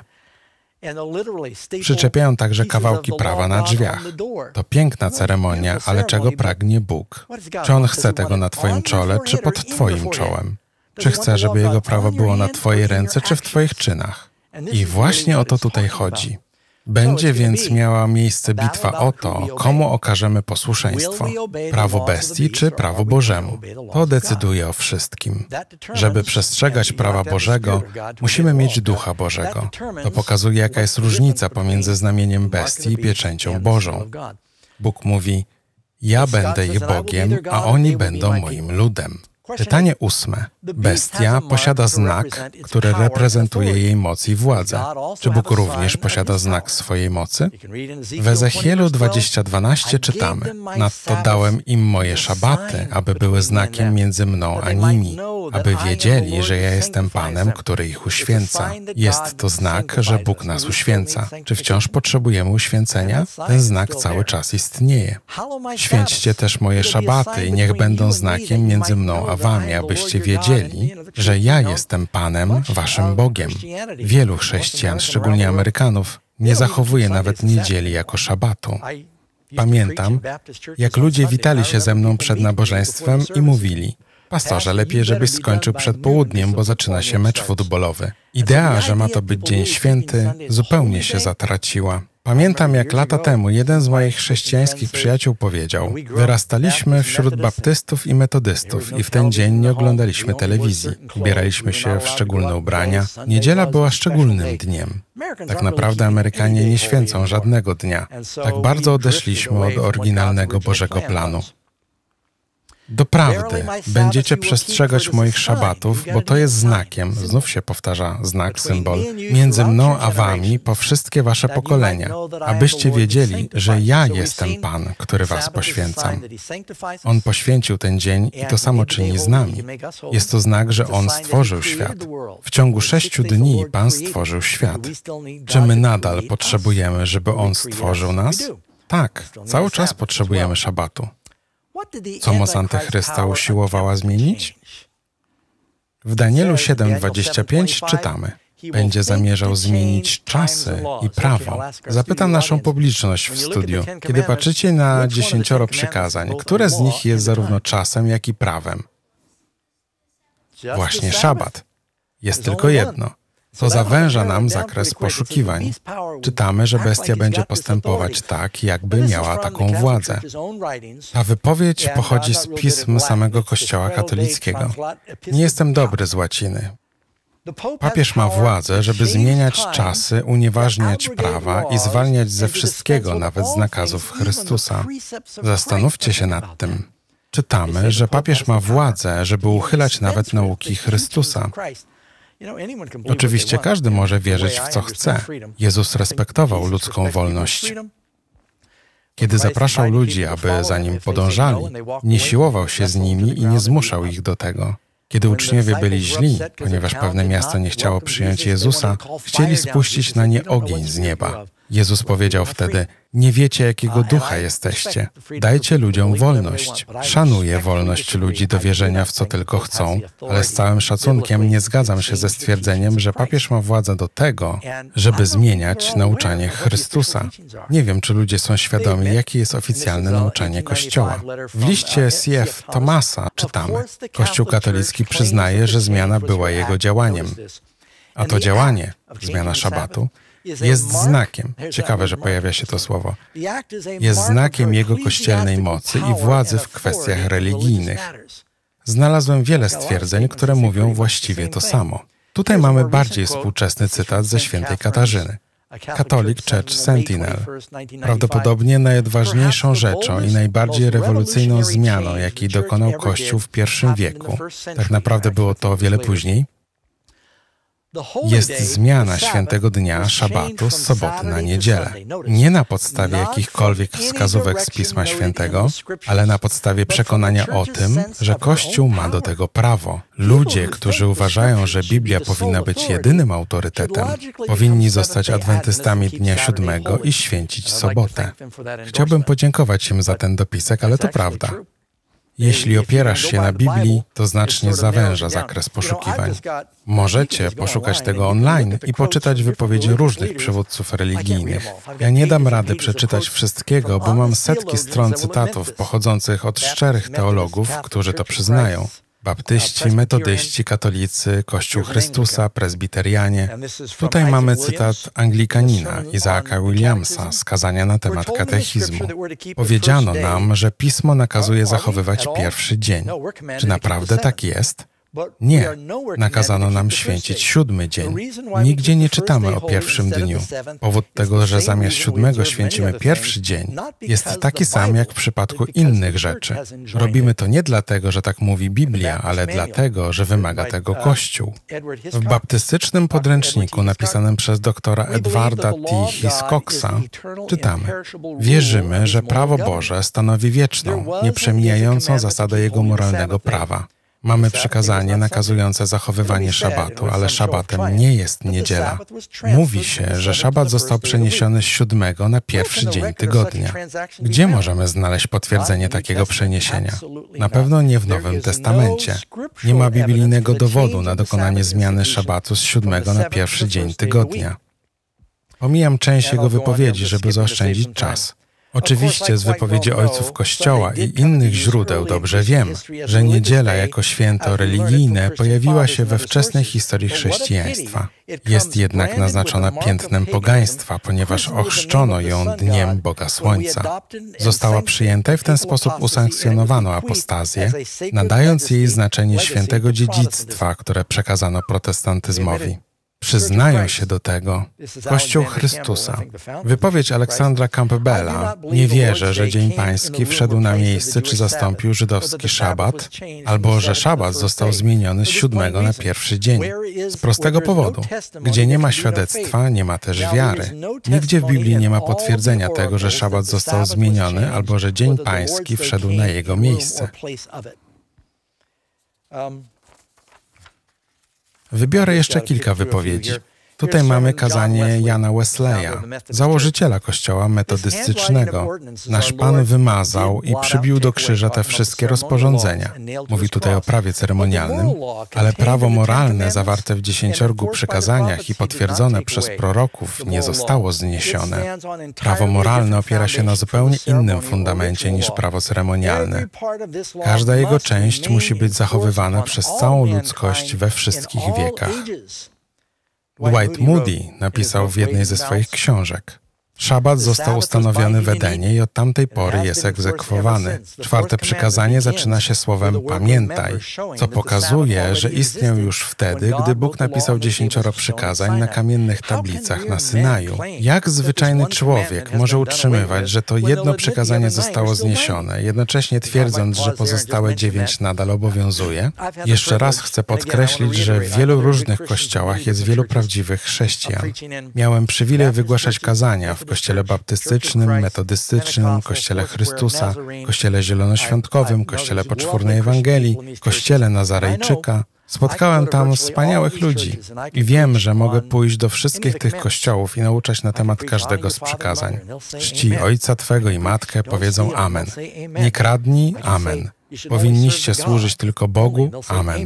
A: Przyczepiają także kawałki prawa na drzwiach. To piękna ceremonia, ale czego pragnie Bóg? Czy On chce tego na twoim czole, czy pod twoim czołem? Czy chce, żeby Jego prawo było na twojej ręce, czy w twoich czynach? I właśnie o to tutaj chodzi. Będzie więc miała miejsce bitwa o to, komu okażemy posłuszeństwo. Prawo bestii czy prawo Bożemu. To decyduje o wszystkim. Żeby przestrzegać prawa Bożego, musimy mieć Ducha Bożego. To pokazuje, jaka jest różnica pomiędzy znamieniem bestii i pieczęcią Bożą. Bóg mówi, ja będę ich Bogiem, a oni będą moim ludem. Pytanie 8. Bestia posiada znak, który reprezentuje jej moc i władzę. Czy Bóg również posiada znak swojej mocy? W Ezechielu 20:12 czytamy: Nadto dałem im moje szabaty, aby były znakiem między mną a nimi, aby wiedzieli, że ja jestem Panem, który ich uświęca. Jest to znak, że Bóg nas uświęca. Czy wciąż potrzebujemy uświęcenia? Ten znak cały czas istnieje. Święćcie też moje szabaty i niech będą znakiem między mną a wami, abyście wiedzieli, że ja jestem Panem, waszym Bogiem. Wielu chrześcijan, szczególnie Amerykanów, nie zachowuje nawet niedzieli jako szabatu. Pamiętam, jak ludzie witali się ze mną przed nabożeństwem i mówili: pastorze, lepiej, żebyś skończył przed południem, bo zaczyna się mecz futbolowy. Idea, że ma to być dzień święty, zupełnie się zatraciła. Pamiętam, jak lata temu jeden z moich chrześcijańskich przyjaciół powiedział: wyrastaliśmy wśród baptystów i metodystów i w ten dzień nie oglądaliśmy telewizji. Ubieraliśmy się w szczególne ubrania. Niedziela była szczególnym dniem. Tak naprawdę Amerykanie nie święcą żadnego dnia. Tak bardzo odeszliśmy od oryginalnego Bożego planu. Doprawdy, będziecie przestrzegać moich szabatów, bo to jest znakiem, znów się powtarza znak, symbol, między mną a wami po wszystkie wasze pokolenia, abyście wiedzieli, że ja jestem Pan, który was poświęcam. On poświęcił ten dzień i to samo czyni z nami. Jest to znak, że On stworzył świat. W ciągu 6 dni Pan stworzył świat. Czy my nadal potrzebujemy, żeby On stworzył nas? Tak, cały czas potrzebujemy szabatu. Co moc Antychrysta usiłowała zmienić? W Danielu 7:25 czytamy: będzie zamierzał zmienić czasy i prawo. Zapytam naszą publiczność w studiu, kiedy patrzycie na 10 przykazań, które z nich jest zarówno czasem, jak i prawem? Właśnie szabat. Jest tylko jedno. To zawęża nam zakres poszukiwań. Czytamy, że bestia będzie postępować tak, jakby miała taką władzę. Ta wypowiedź pochodzi z pism samego Kościoła katolickiego. Nie jestem dobry z łaciny. Papież ma władzę, żeby zmieniać czasy, unieważniać prawa i zwalniać ze wszystkiego, nawet z nakazów Chrystusa. Zastanówcie się nad tym. Czytamy, że papież ma władzę, żeby uchylać nawet nauki Chrystusa. Oczywiście każdy może wierzyć w co chce. Jezus respektował ludzką wolność. Kiedy zapraszał ludzi, aby za Nim podążali, nie siłował się z nimi i nie zmuszał ich do tego. Kiedy uczniowie byli źli, ponieważ pewne miasto nie chciało przyjąć Jezusa, chcieli spuścić na nie ogień z nieba. Jezus powiedział wtedy: nie wiecie, jakiego ducha jesteście. Dajcie ludziom wolność. Szanuję wolność ludzi do wierzenia w co tylko chcą, ale z całym szacunkiem nie zgadzam się ze stwierdzeniem, że papież ma władzę do tego, żeby zmieniać nauczanie Chrystusa. Nie wiem, czy ludzie są świadomi, jakie jest oficjalne nauczanie Kościoła. W liście C.F. Thomasa czytamy: Kościół katolicki przyznaje, że zmiana była jego działaniem. A to działanie, zmiana szabatu, jest znakiem, ciekawe, że pojawia się to słowo, jest znakiem Jego kościelnej mocy i władzy w kwestiach religijnych. Znalazłem wiele stwierdzeń, które mówią właściwie to samo. Tutaj mamy bardziej współczesny cytat ze świętej Katarzyny. Catholic Church Sentinel. Prawdopodobnie najodważniejszą rzeczą i najbardziej rewolucyjną zmianą, jakiej dokonał Kościół w I wieku. Tak naprawdę było to o wiele później. Jest zmiana świętego dnia, szabatu, z soboty na niedzielę. Nie na podstawie jakichkolwiek wskazówek z Pisma Świętego, ale na podstawie przekonania o tym, że Kościół ma do tego prawo. Ludzie, którzy uważają, że Biblia powinna być jedynym autorytetem, powinni zostać adwentystami dnia siódmego i święcić sobotę. Chciałbym podziękować im za ten dopisek, ale to prawda. Jeśli opierasz się na Biblii, to znacznie zawęża zakres poszukiwań. Możecie poszukać tego online i poczytać wypowiedzi różnych przywódców religijnych. Ja nie dam rady przeczytać wszystkiego, bo mam setki stron cytatów pochodzących od szczerych teologów, którzy to przyznają. Baptyści, metodyści, katolicy, Kościół Chrystusa, prezbiterianie. Tutaj mamy cytat Anglikanina, Isaaca Williamsa, z kazania na temat katechizmu. Powiedziano nam, że Pismo nakazuje zachowywać pierwszy dzień. Czy naprawdę tak jest? Nie. Nakazano nam święcić siódmy dzień. Nigdzie nie czytamy o pierwszym dniu. Powód tego, że zamiast siódmego święcimy pierwszy dzień, jest taki sam jak w przypadku innych rzeczy. Robimy to nie dlatego, że tak mówi Biblia, ale dlatego, że wymaga tego Kościół. W baptystycznym podręczniku napisanym przez doktora Edwarda T. Hiscoxa czytamy: wierzymy, że prawo Boże stanowi wieczną, nieprzemijającą zasadę jego moralnego prawa. Mamy przykazanie nakazujące zachowywanie szabatu, ale szabatem nie jest niedziela. Mówi się, że szabat został przeniesiony z siódmego na pierwszy dzień tygodnia. Gdzie możemy znaleźć potwierdzenie takiego przeniesienia? Na pewno nie w Nowym Testamencie. Nie ma biblijnego dowodu na dokonanie zmiany szabatu z siódmego na pierwszy dzień tygodnia. Pomijam część jego wypowiedzi, żeby zaoszczędzić czas. Oczywiście z wypowiedzi ojców Kościoła i innych źródeł dobrze wiem, że niedziela jako święto religijne pojawiła się we wczesnej historii chrześcijaństwa. Jest jednak naznaczona piętnem pogaństwa, ponieważ ochrzczono ją dniem Boga Słońca. Została przyjęta i w ten sposób usankcjonowano apostazję, nadając jej znaczenie świętego dziedzictwa, które przekazano protestantyzmowi. Przyznają się do tego Kościół Chrystusa. Wypowiedź Aleksandra Campbella: nie wierzę, że Dzień Pański wszedł na miejsce czy zastąpił żydowski szabat, albo że szabat został zmieniony z siódmego na pierwszy dzień. Z prostego powodu. Gdzie nie ma świadectwa, nie ma też wiary. Nigdzie w Biblii nie ma potwierdzenia tego, że szabat został zmieniony, albo że Dzień Pański wszedł na jego miejsce. Wybiorę jeszcze kilka wypowiedzi. Tutaj mamy kazanie Jana Wesleya, założyciela kościoła metodystycznego. Nasz Pan wymazał i przybił do krzyża te wszystkie rozporządzenia. Mówi tutaj o prawie ceremonialnym, ale prawo moralne zawarte w 10 przykazaniach i potwierdzone przez proroków nie zostało zniesione. Prawo moralne opiera się na zupełnie innym fundamencie niż prawo ceremonialne. Każda jego część musi być zachowywana przez całą ludzkość we wszystkich wiekach. Dwight Moody napisał w jednej ze swoich książek: szabat został ustanowiony w Edenie i od tamtej pory jest egzekwowany. 4. przykazanie zaczyna się słowem pamiętaj, co pokazuje, że istniał już wtedy, gdy Bóg napisał 10 przykazań na kamiennych tablicach na Synaju. Jak zwyczajny człowiek może utrzymywać, że to jedno przykazanie zostało zniesione, jednocześnie twierdząc, że pozostałe 9 nadal obowiązuje? Jeszcze raz chcę podkreślić, że w wielu różnych kościołach jest wielu prawdziwych chrześcijan. Miałem przywilej wygłaszać kazania w Kościele Baptystycznym, Metodystycznym, Kościele Chrystusa, Kościele Zielonoświątkowym, Kościele Poczwórnej Ewangelii, Kościele Nazarejczyka. Spotkałem tam wspaniałych ludzi i wiem, że mogę pójść do wszystkich tych kościołów i nauczać na temat każdego z przykazań. Czcij ojca twego i matkę, powiedzą amen. Nie kradnij, amen. Powinniście służyć tylko Bogu, amen.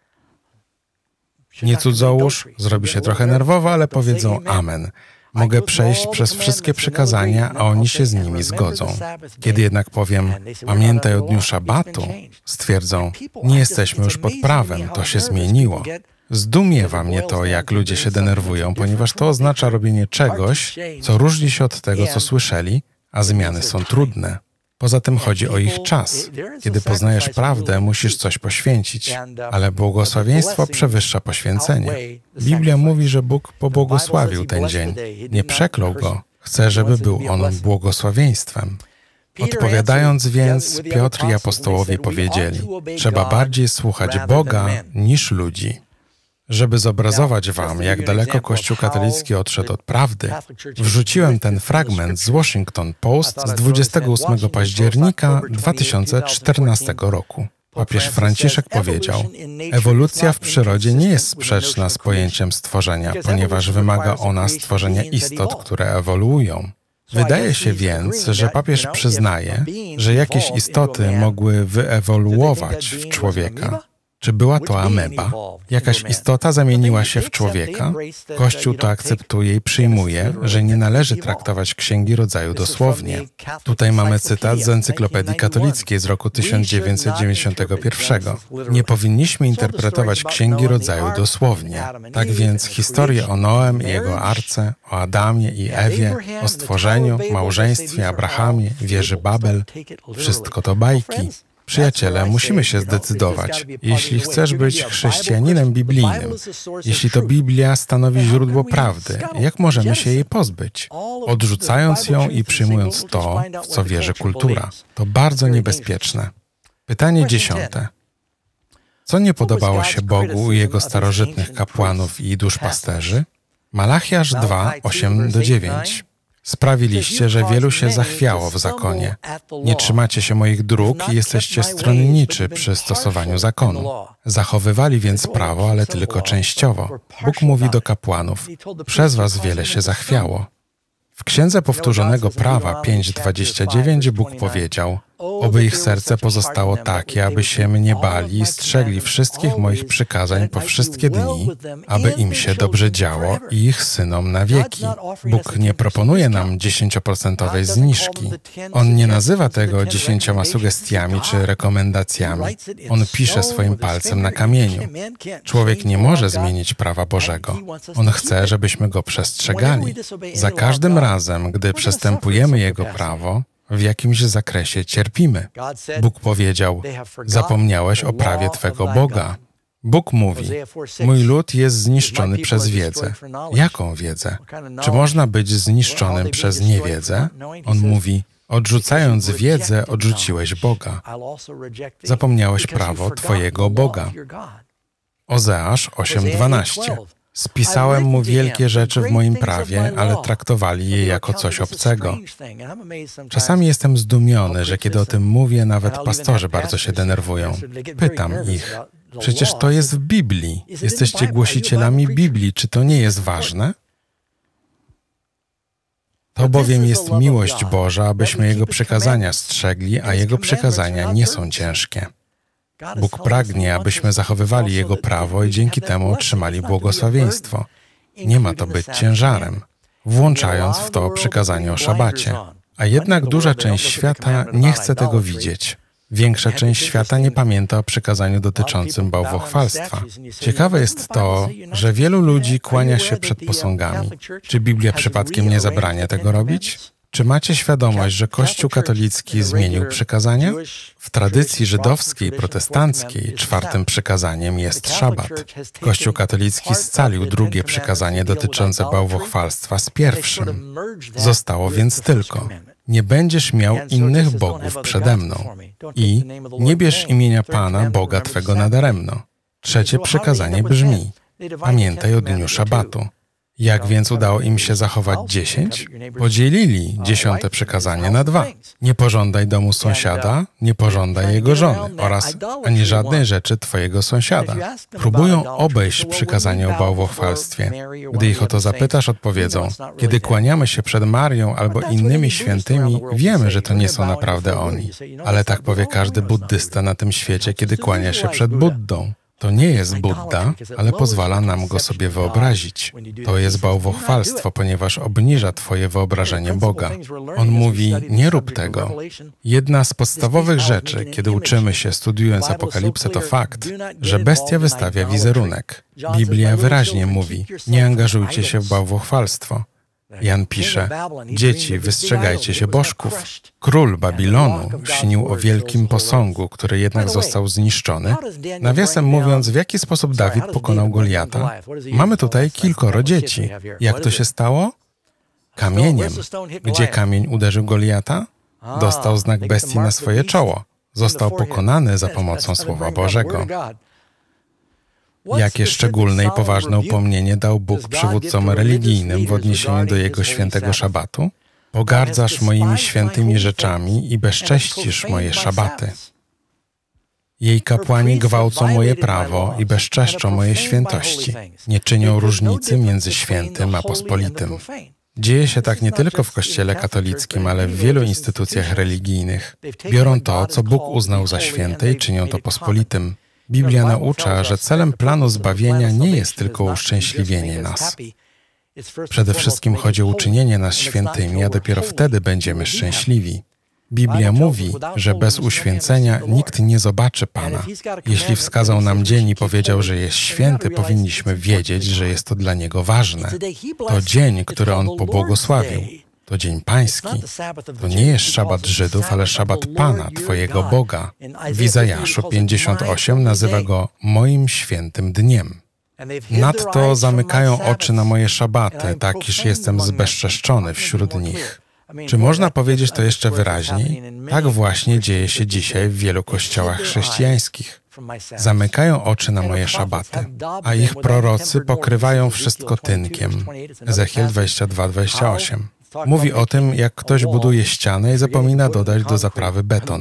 A: Nie cudzołóż, zrobi się trochę nerwowo, ale powiedzą amen. Mogę przejść przez wszystkie przykazania, a oni się z nimi zgodzą. Kiedy jednak powiem, pamiętaj o dniu szabatu, stwierdzą, nie jesteśmy już pod prawem, to się zmieniło. Zdumiewa mnie to, jak ludzie się denerwują, ponieważ to oznacza robienie czegoś, co różni się od tego, co słyszeli, a zmiany są trudne. Poza tym chodzi o ich czas. Kiedy poznajesz prawdę, musisz coś poświęcić, ale błogosławieństwo przewyższa poświęcenie. Biblia mówi, że Bóg pobłogosławił ten dzień. Nie przeklął go. Chce, żeby był on błogosławieństwem. Odpowiadając więc, Piotr i apostołowie powiedzieli: trzeba bardziej słuchać Boga niż ludzi. Żeby zobrazować wam, jak daleko Kościół katolicki odszedł od prawdy, wrzuciłem ten fragment z Washington Post z 28 października 2014 roku. Papież Franciszek powiedział: ewolucja w przyrodzie nie jest sprzeczna z pojęciem stworzenia, ponieważ wymaga ona stworzenia istot, które ewoluują. Wydaje się więc, że papież przyznaje, że jakieś istoty mogły wyewoluować w człowieka. Czy była to ameba? Jakaś istota zamieniła się w człowieka? Kościół to akceptuje i przyjmuje, że nie należy traktować Księgi Rodzaju dosłownie. Tutaj mamy cytat z Encyklopedii Katolickiej z roku 1991. Nie powinniśmy interpretować Księgi Rodzaju dosłownie. Tak więc historie o Noem i jego arce, o Adamie i Ewie, o stworzeniu, małżeństwie, Abrahamie, wieży Babel, wszystko to bajki. Przyjaciele, musimy się zdecydować, jeśli chcesz być chrześcijaninem biblijnym, jeśli to Biblia stanowi źródło prawdy, jak możemy się jej pozbyć? Odrzucając ją i przyjmując to, w co wierzy kultura. To bardzo niebezpieczne. Pytanie 10. Co nie podobało się Bogu i Jego starożytnych kapłanów i duszpasterzy? Malachiasz 2, 8-9. Sprawiliście, że wielu się zachwiało w zakonie. Nie trzymacie się moich dróg i jesteście stronniczy przy stosowaniu zakonu. Zachowywali więc prawo, ale tylko częściowo. Bóg mówi do kapłanów: przez was wiele się zachwiało. W Księdze Powtórzonego Prawa 5:29 Bóg powiedział: oby ich serce pozostało takie, aby się mnie bali i strzegli wszystkich moich przykazań po wszystkie dni, aby im się dobrze działo i ich synom na wieki. Bóg nie proponuje nam 10% zniżki. On nie nazywa tego 10 sugestiami czy rekomendacjami. On pisze swoim palcem na kamieniu. Człowiek nie może zmienić prawa Bożego. On chce, żebyśmy go przestrzegali. Za każdym razem, gdy przestępujemy Jego prawo, w jakimś zakresie cierpimy. Bóg powiedział: zapomniałeś o prawie Twego Boga. Bóg mówi: mój lud jest zniszczony przez wiedzę. Jaką wiedzę? Czy można być zniszczonym przez niewiedzę? On mówi: odrzucając wiedzę, odrzuciłeś Boga. Zapomniałeś prawo Twojego Boga. Ozeasz 8:12. Spisałem mu wielkie rzeczy w moim prawie, ale traktowali je jako coś obcego. Czasami jestem zdumiony, że kiedy o tym mówię, nawet pastorzy bardzo się denerwują. Pytam ich: przecież to jest w Biblii. Jesteście głosicielami Biblii. Czy to nie jest ważne? To bowiem jest miłość Boża, abyśmy Jego przykazania strzegli, a Jego przykazania nie są ciężkie. Bóg pragnie, abyśmy zachowywali Jego prawo i dzięki temu otrzymali błogosławieństwo. Nie ma to być ciężarem, włączając w to przykazanie o szabacie. A jednak duża część świata nie chce tego widzieć. Większa część świata nie pamięta o przykazaniu dotyczącym bałwochwalstwa. Ciekawe jest to, że wielu ludzi kłania się przed posągami. Czy Biblia przypadkiem nie zabrania tego robić? Czy macie świadomość, że Kościół katolicki zmienił przykazania? W tradycji żydowskiej, protestanckiej 4. przykazaniem jest szabat. Kościół katolicki scalił drugie przykazanie dotyczące bałwochwalstwa z pierwszym. Zostało więc tylko: nie będziesz miał innych bogów przede mną i nie bierz imienia Pana, Boga Twego nadaremno. 3. przykazanie brzmi: pamiętaj o dniu szabatu. Jak więc udało im się zachować 10? Podzielili 10. przykazanie na 2. Nie pożądaj domu sąsiada, nie pożądaj jego żony oraz ani żadnej rzeczy twojego sąsiada. Próbują obejść przykazanie o bałwochwalstwie. Gdy ich o to zapytasz, odpowiedzą: kiedy kłaniamy się przed Marią albo innymi świętymi, wiemy, że to nie są naprawdę oni. Ale tak powie każdy buddysta na tym świecie, kiedy kłania się przed Buddą. To nie jest Budda, ale pozwala nam go sobie wyobrazić. To jest bałwochwalstwo, ponieważ obniża twoje wyobrażenie Boga. On mówi: nie rób tego. Jedna z podstawowych rzeczy, kiedy uczymy się studiując Apokalipsę, to fakt, że bestia wystawia wizerunek. Biblia wyraźnie mówi: nie angażujcie się w bałwochwalstwo. Jan pisze: dzieci, wystrzegajcie się bożków. Król Babilonu śnił o wielkim posągu, który jednak został zniszczony. Nawiasem mówiąc, w jaki sposób Dawid pokonał Goliata? Mamy tutaj kilkoro dzieci. Jak to się stało? Kamieniem. Gdzie kamień uderzył Goliata? Dostał znak bestii na swoje czoło. Został pokonany za pomocą Słowa Bożego. Jakie szczególne i poważne upomnienie dał Bóg przywódcom religijnym w odniesieniu do Jego świętego szabatu? Pogardzasz moimi świętymi rzeczami i bezcześcisz moje szabaty. Jej kapłani gwałcą moje prawo i bezczeszczą moje świętości. Nie czynią różnicy między świętym a pospolitym. Dzieje się tak nie tylko w Kościele katolickim, ale w wielu instytucjach religijnych. Biorą to, co Bóg uznał za święte i czynią to pospolitym. Biblia naucza, że celem planu zbawienia nie jest tylko uszczęśliwienie nas. Przede wszystkim chodzi o uczynienie nas świętymi, a dopiero wtedy będziemy szczęśliwi. Biblia mówi, że bez uświęcenia nikt nie zobaczy Pana. Jeśli wskazał nam dzień i powiedział, że jest święty, powinniśmy wiedzieć, że jest to dla Niego ważne. To dzień, który On pobłogosławił. To dzień Pański. To nie jest szabat Żydów, ale szabat Pana, Twojego Boga. W Izajaszu 58 nazywa go moim świętym dniem. Nadto zamykają oczy na moje szabaty, tak iż jestem zbezczeszczony wśród nich. Czy można powiedzieć to jeszcze wyraźniej? Tak właśnie dzieje się dzisiaj w wielu kościołach chrześcijańskich. Zamykają oczy na moje szabaty, a ich prorocy pokrywają wszystko tynkiem. Ezechiel 22-28. Mówi o tym, jak ktoś buduje ścianę i zapomina dodać do zaprawy beton.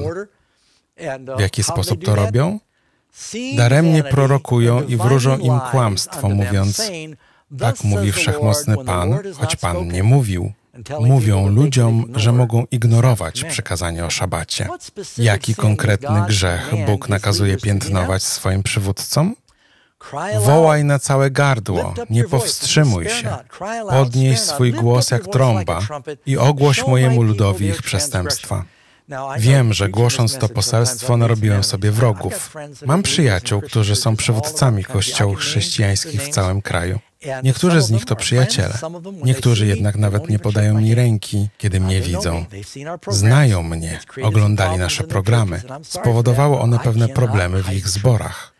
A: W jaki sposób to robią? Daremnie prorokują i wróżą im kłamstwo, mówiąc: tak mówi Wszechmocny Pan, choć Pan nie mówił. Mówią ludziom, że mogą ignorować przykazanie o szabacie. Jaki konkretny grzech Bóg nakazuje piętnować swoim przywódcom? Wołaj na całe gardło, nie powstrzymuj się. Podnieś swój głos jak trąba i ogłoś mojemu ludowi ich przestępstwa. Wiem, że głosząc to poselstwo narobiłem sobie wrogów. Mam przyjaciół, którzy są przywódcami kościołów chrześcijańskich w całym kraju. Niektórzy z nich to przyjaciele. Niektórzy jednak nawet nie podają mi ręki, kiedy mnie widzą. Znają mnie, oglądali nasze programy. Spowodowało one pewne problemy w ich zborach.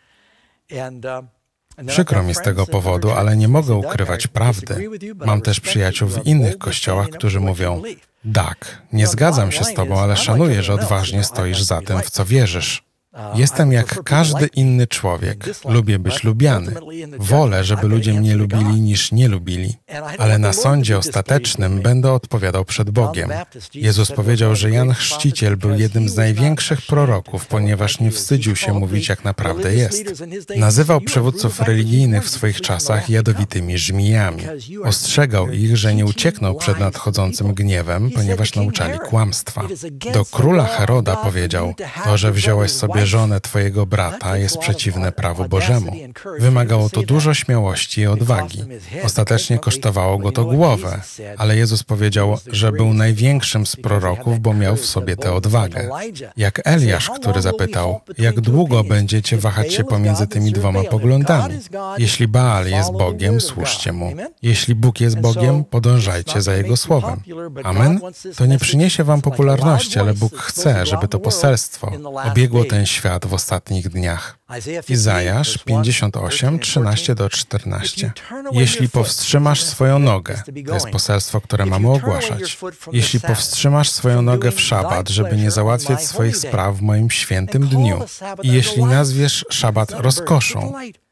A: Przykro mi z tego powodu, ale nie mogę ukrywać prawdy. Mam też przyjaciół w innych kościołach, którzy mówią: tak, nie zgadzam się z tobą, ale szanuję, że odważnie stoisz za tym, w co wierzysz. Jestem jak każdy inny człowiek. Lubię być lubiany. Wolę, żeby ludzie mnie lubili, niż nie lubili. Ale na sądzie ostatecznym będę odpowiadał przed Bogiem. Jezus powiedział, że Jan Chrzciciel był jednym z największych proroków, ponieważ nie wstydził się mówić, jak naprawdę jest. Nazywał przywódców religijnych w swoich czasach jadowitymi żmijami. Ostrzegał ich, że nie uciekną przed nadchodzącym gniewem, ponieważ nauczali kłamstwa. Do króla Heroda powiedział: to, że wziąłeś sobie żonę twojego brata, jest przeciwne prawu Bożemu. Wymagało to dużo śmiałości i odwagi. Ostatecznie kosztowało go to głowę, ale Jezus powiedział, że był największym z proroków, bo miał w sobie tę odwagę. Jak Eliasz, który zapytał: jak długo będziecie wahać się pomiędzy tymi dwoma poglądami? Jeśli Baal jest Bogiem, służcie mu. Jeśli Bóg jest Bogiem, podążajcie za Jego słowem. Amen? To nie przyniesie wam popularności, ale Bóg chce, żeby to poselstwo obiegło ten świat w ostatnich dniach. Izajasz 58, 13-14. Jeśli powstrzymasz swoją nogę, to jest poselstwo, które mamy ogłaszać. Jeśli powstrzymasz swoją nogę w szabat, żeby nie załatwiać swoich spraw w moim świętym dniu, i jeśli nazwiesz szabat rozkoszą,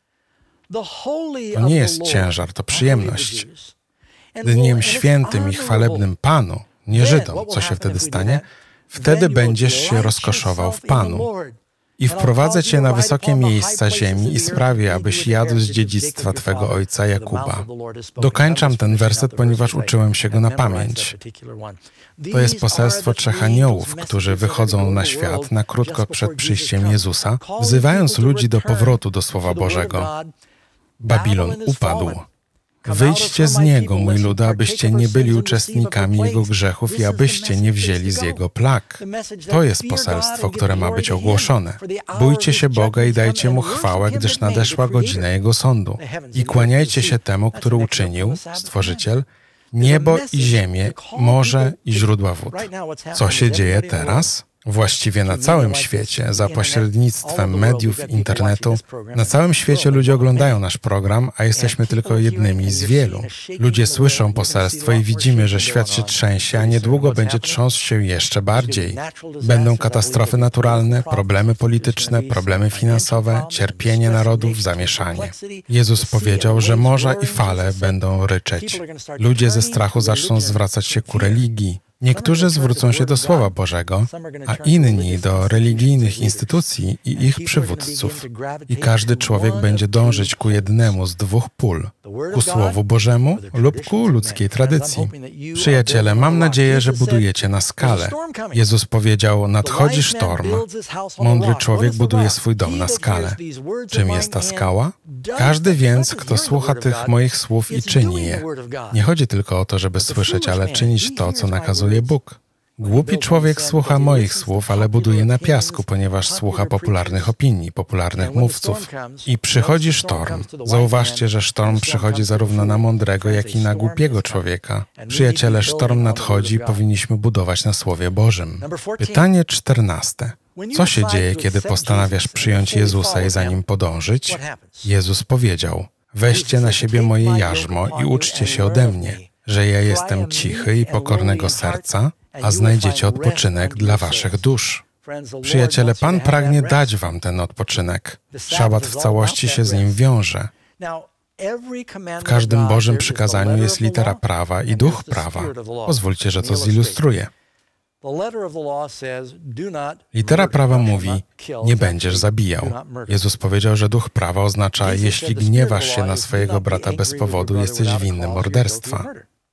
A: to nie jest ciężar, to przyjemność. Dniem świętym i chwalebnym Panu, nie Żydom, co się wtedy stanie? Wtedy będziesz się rozkoszował w Panu. I wprowadzę cię na wysokie miejsca ziemi i sprawię, abyś jadł z dziedzictwa twego ojca Jakuba. Dokańczam ten werset, ponieważ uczyłem się go na pamięć. To jest poselstwo trzech aniołów, którzy wychodzą na świat na krótko przed przyjściem Jezusa, wzywając ludzi do powrotu do Słowa Bożego. Babilon upadł. Wyjdźcie z niego, mój lud, abyście nie byli uczestnikami jego grzechów i abyście nie wzięli z jego plag. To jest poselstwo, które ma być ogłoszone. Bójcie się Boga i dajcie mu chwałę, gdyż nadeszła godzina jego sądu. I kłaniajcie się temu, który uczynił, Stworzyciel, Niebo i ziemię, morze i źródła wód. Co się dzieje teraz? Właściwie na całym świecie, za pośrednictwem mediów, internetu, na całym świecie ludzie oglądają nasz program, a jesteśmy tylko jednymi z wielu. Ludzie słyszą poselstwo i widzimy, że świat się trzęsie, a niedługo będzie trząsł się jeszcze bardziej. Będą katastrofy naturalne, problemy polityczne, problemy finansowe, cierpienie narodów, zamieszanie. Jezus powiedział, że morza i fale będą ryczeć. Ludzie ze strachu zaczną zwracać się ku religii. Niektórzy zwrócą się do Słowa Bożego, a inni do religijnych instytucji i ich przywódców. I każdy człowiek będzie dążyć ku jednemu z dwóch pól, ku Słowu Bożemu lub ku ludzkiej tradycji. Przyjaciele, mam nadzieję, że budujecie na skalę. Jezus powiedział, nadchodzi sztorm. Mądry człowiek buduje swój dom na skalę. Czym jest ta skała? Każdy więc, kto słucha tych moich słów i czyni je. Nie chodzi tylko o to, żeby słyszeć, ale czynić to, co nakazuje Bóg. Głupi człowiek słucha moich słów, ale buduje na piasku, ponieważ słucha popularnych opinii, popularnych mówców. I przychodzi sztorm. Zauważcie, że sztorm przychodzi zarówno na mądrego, jak i na głupiego człowieka. Przyjaciele, sztorm nadchodzi i powinniśmy budować na Słowie Bożym. Pytanie 14. Co się dzieje, kiedy postanawiasz przyjąć Jezusa i za Nim podążyć? Jezus powiedział, weźcie na siebie moje jarzmo i uczcie się ode mnie, że ja jestem cichy i pokornego serca, a znajdziecie odpoczynek dla waszych dusz. Przyjaciele, Pan pragnie dać wam ten odpoczynek. Szabat w całości się z nim wiąże. W każdym Bożym przykazaniu jest litera prawa i duch prawa. Pozwólcie, że to zilustruję. Litera prawa mówi, nie będziesz zabijał. Jezus powiedział, że duch prawa oznacza, jeśli gniewasz się na swojego brata bez powodu, jesteś winny morderstwa.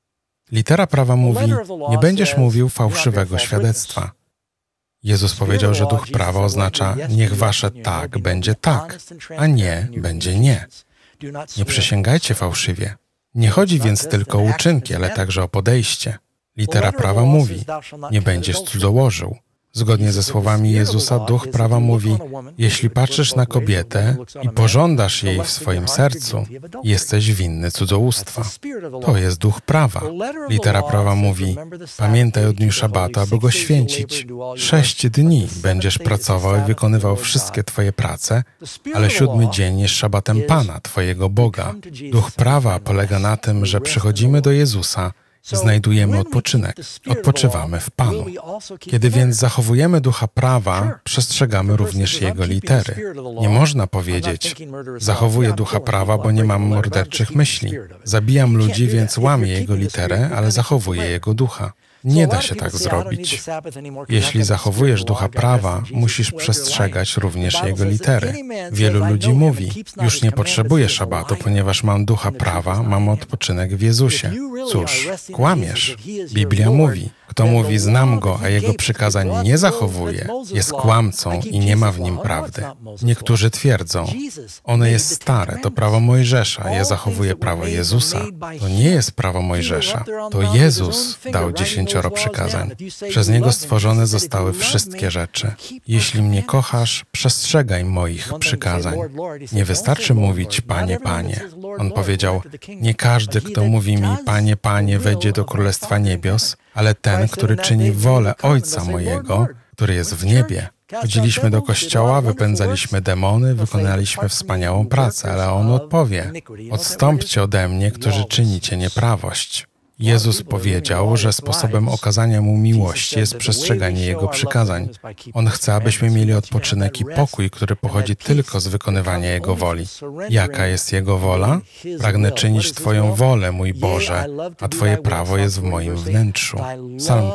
A: Litera prawa mówi, nie będziesz mówił fałszywego świadectwa. Jezus powiedział, że duch prawa oznacza, niech wasze tak będzie tak, a nie będzie nie. Nie przysięgajcie fałszywie. Nie chodzi więc tylko o uczynki, ale także o podejście. Litera prawa mówi, nie będziesz cudzołożył. Zgodnie ze słowami Jezusa, duch prawa mówi, jeśli patrzysz na kobietę i pożądasz jej w swoim sercu, jesteś winny cudzołóstwa. To jest duch prawa. Litera prawa mówi, pamiętaj o dniu szabatu, aby go święcić. 6 dni będziesz pracował i wykonywał wszystkie twoje prace, ale 7 dzień jest szabatem Pana, twojego Boga. Duch prawa polega na tym, że przychodzimy do Jezusa, znajdujemy odpoczynek, odpoczywamy w Panu. Kiedy więc zachowujemy ducha prawa, przestrzegamy również jego litery. Nie można powiedzieć, zachowuję ducha prawa, bo nie mam morderczych myśli. Zabijam ludzi, więc łamię jego literę, ale zachowuję jego ducha. Nie da się tak zrobić. Jeśli zachowujesz ducha prawa, musisz przestrzegać również jego litery. Wielu ludzi mówi, już nie potrzebuję szabatu, ponieważ mam ducha prawa, mam odpoczynek w Jezusie. Cóż, kłamiesz. Biblia mówi, kto mówi, znam Go, a Jego przykazań nie zachowuje, jest kłamcą i nie ma w nim prawdy. Niektórzy twierdzą, ono jest stare, to prawo Mojżesza, ja zachowuję prawo Jezusa. To nie jest prawo Mojżesza, to Jezus dał 10 przykazań. Przez Niego stworzone zostały wszystkie rzeczy. Jeśli mnie kochasz, przestrzegaj moich przykazań. Nie wystarczy mówić, Panie, Panie. On powiedział, nie każdy, kto mówi mi, Panie, Panie, wejdzie do Królestwa Niebios, ale ten, który czyni wolę Ojca mojego, który jest w niebie. Chodziliśmy do kościoła, wypędzaliśmy demony, wykonaliśmy wspaniałą pracę, ale On odpowie, odstąpcie ode mnie, którzy czynicie nieprawość. Jezus powiedział, że sposobem okazania Mu miłości jest przestrzeganie Jego przykazań. On chce, abyśmy mieli odpoczynek i pokój, który pochodzi tylko z wykonywania Jego woli. Jaka jest Jego wola? Pragnę czynić Twoją wolę, mój Boże, a Twoje prawo jest w moim wnętrzu. Psalm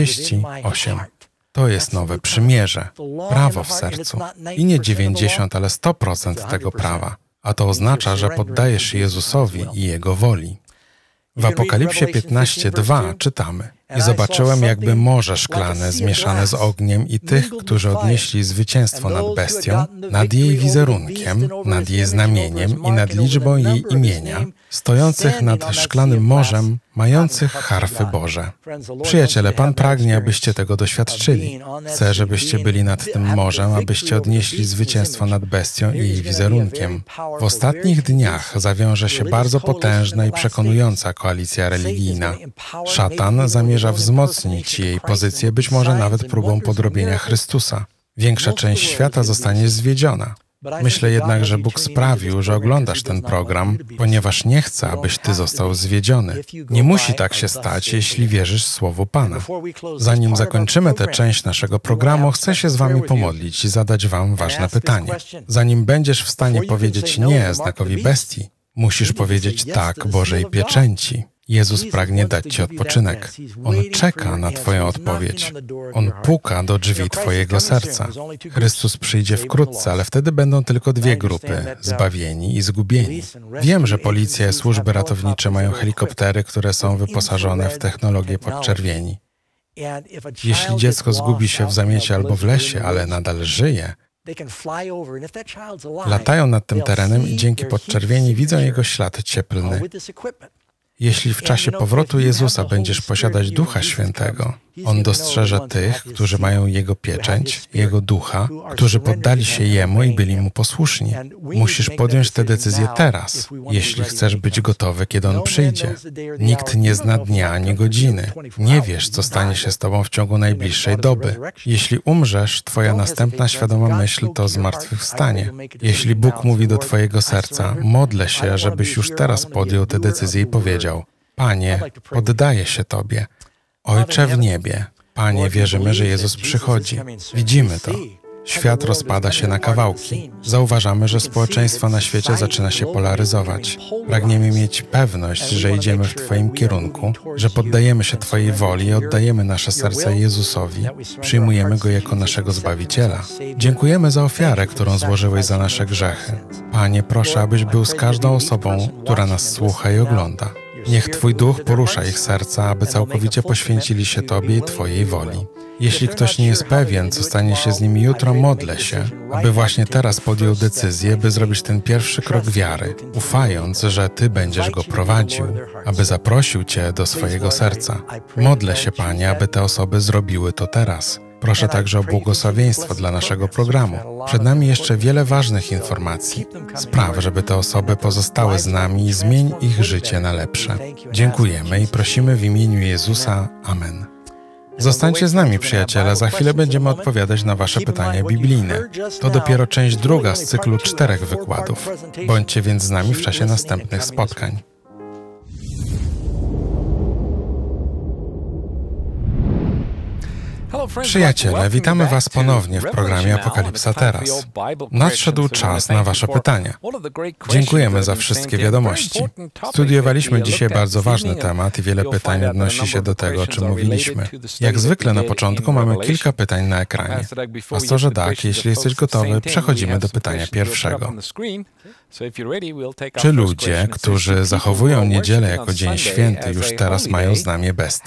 A: 48. To jest nowe przymierze, prawo w sercu. I nie 90, ale 100% tego prawa. A to oznacza, że poddajesz się Jezusowi i Jego woli. W Apokalipsie 15:2 czytamy: I zobaczyłem jakby morze szklane zmieszane z ogniem i tych, którzy odnieśli zwycięstwo nad bestią, nad jej wizerunkiem, nad jej znamieniem i nad liczbą jej imienia, stojących nad szklanym morzem, mających harfy Boże. Przyjaciele, Pan pragnie, abyście tego doświadczyli. Chce, żebyście byli nad tym morzem, abyście odnieśli zwycięstwo nad bestią i jej wizerunkiem. W ostatnich dniach zawiąże się bardzo potężna i przekonująca koalicja religijna. Szatan zamierza wzmocnić jej pozycję, być może nawet próbą podrobienia Chrystusa. Większa część świata zostanie zwiedziona. Myślę jednak, że Bóg sprawił, że oglądasz ten program, ponieważ nie chce, abyś ty został zwiedziony. Nie musi tak się stać, jeśli wierzysz Słowu Pana. Zanim zakończymy tę część naszego programu, chcę się z wami pomodlić i zadać wam ważne pytanie. Zanim będziesz w stanie powiedzieć nie znakowi bestii, musisz powiedzieć tak Bożej pieczęci. Jezus pragnie dać ci odpoczynek. On czeka na twoją odpowiedź. On puka do drzwi twojego serca. Chrystus przyjdzie wkrótce, ale wtedy będą tylko dwie grupy, zbawieni i zgubieni. Wiem, że policja i służby ratownicze mają helikoptery, które są wyposażone w technologię podczerwieni. Jeśli dziecko zgubi się w zamiocie albo w lesie, ale nadal żyje, latają nad tym terenem i dzięki podczerwieni widzą jego ślad cieplny. Jeśli w czasie powrotu Jezusa będziesz posiadać Ducha Świętego, On dostrzeże tych, którzy mają Jego pieczęć, Jego Ducha, którzy poddali się Jemu i byli Mu posłuszni. Musisz podjąć tę decyzję teraz, jeśli chcesz być gotowy, kiedy On przyjdzie. Nikt nie zna dnia ani godziny. Nie wiesz, co stanie się z tobą w ciągu najbliższej doby. Jeśli umrzesz, twoja następna świadoma myśl to zmartwychwstanie. Jeśli Bóg mówi do twojego serca, modlę się, żebyś już teraz podjął tę decyzję i powiedział: Panie, poddaję się Tobie. Ojcze w niebie, Panie, wierzymy, że Jezus przychodzi. Widzimy to. Świat rozpada się na kawałki. Zauważamy, że społeczeństwo na świecie zaczyna się polaryzować. Pragniemy mieć pewność, że idziemy w Twoim kierunku, że poddajemy się Twojej woli i oddajemy nasze serce Jezusowi. Przyjmujemy Go jako naszego Zbawiciela. Dziękujemy za ofiarę, którą złożyłeś za nasze grzechy. Panie, proszę, abyś był z każdą osobą, która nas słucha i ogląda. Niech Twój Duch porusza ich serca, aby całkowicie poświęcili się Tobie i Twojej woli. Jeśli ktoś nie jest pewien, co stanie się z nimi jutro, modlę się, aby właśnie teraz podjął decyzję, by zrobić ten pierwszy krok wiary, ufając, że Ty będziesz go prowadził, aby zaprosił Cię do swojego serca. Modlę się, Panie, aby te osoby zrobiły to teraz. Proszę także o błogosławieństwo dla naszego programu. Przed nami jeszcze wiele ważnych informacji. Spraw, żeby te osoby pozostały z nami i zmień ich życie na lepsze. Dziękujemy i prosimy w imieniu Jezusa. Amen. Zostańcie z nami, przyjaciele. Za chwilę będziemy odpowiadać na wasze pytania biblijne. To dopiero część druga z cyklu 4 wykładów. Bądźcie więc z nami w czasie następnych spotkań. Przyjaciele, witamy Was ponownie w programie Apokalipsa Teraz. Nadszedł czas na Wasze pytania. Dziękujemy za wszystkie wiadomości. Studiowaliśmy dzisiaj bardzo ważny temat i wiele pytań odnosi się do tego, o czym mówiliśmy. Jak zwykle na początku mamy kilka pytań na ekranie. Pastorze Doug, jeśli jesteś gotowy, przechodzimy do pytania pierwszego. Czy ludzie, którzy zachowują niedzielę jako dzień święty, już teraz mają znamię bestii?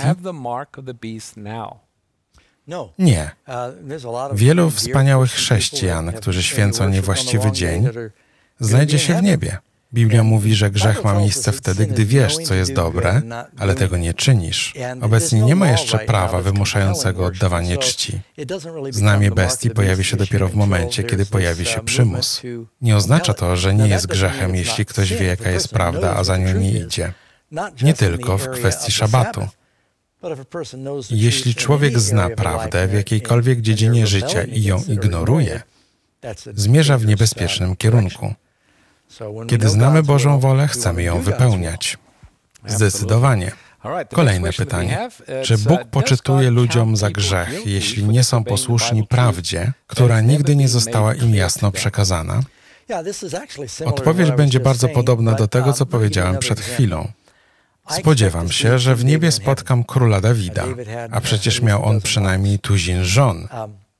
A: Nie. Wielu wspaniałych chrześcijan, którzy święcą niewłaściwy dzień, znajdzie się w niebie. Biblia mówi, że grzech ma miejsce wtedy, gdy wiesz, co jest dobre, ale tego nie czynisz. Obecnie nie ma jeszcze prawa wymuszającego oddawanie czci. Znamię bestii pojawi się dopiero w momencie, kiedy pojawi się przymus. Nie oznacza to, że nie jest grzechem, jeśli ktoś wie, jaka jest prawda, a za nią nie idzie. Nie tylko w kwestii szabatu. Jeśli człowiek zna prawdę w jakiejkolwiek dziedzinie życia i ją ignoruje, zmierza w niebezpiecznym kierunku. Kiedy znamy Bożą wolę, chcemy ją wypełniać. Zdecydowanie. Kolejne pytanie. Czy Bóg poczytuje ludziom za grzech, jeśli nie są posłuszni prawdzie, która nigdy nie została im jasno przekazana? Odpowiedź będzie bardzo podobna do tego, co powiedziałem przed chwilą. Spodziewam się, że w niebie spotkam króla Dawida, a przecież miał on przynajmniej tuzin żon.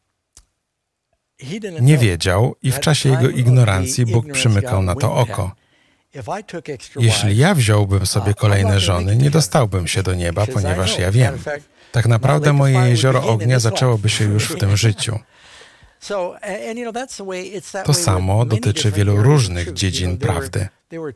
A: Nie wiedział i w czasie jego ignorancji Bóg przymykał na to oko. Jeśli ja wziąłbym sobie kolejne żony, nie dostałbym się do nieba, ponieważ ja wiem. Tak naprawdę moje jezioro ognia zaczęłoby się już w tym życiu. To samo dotyczy wielu różnych dziedzin prawdy.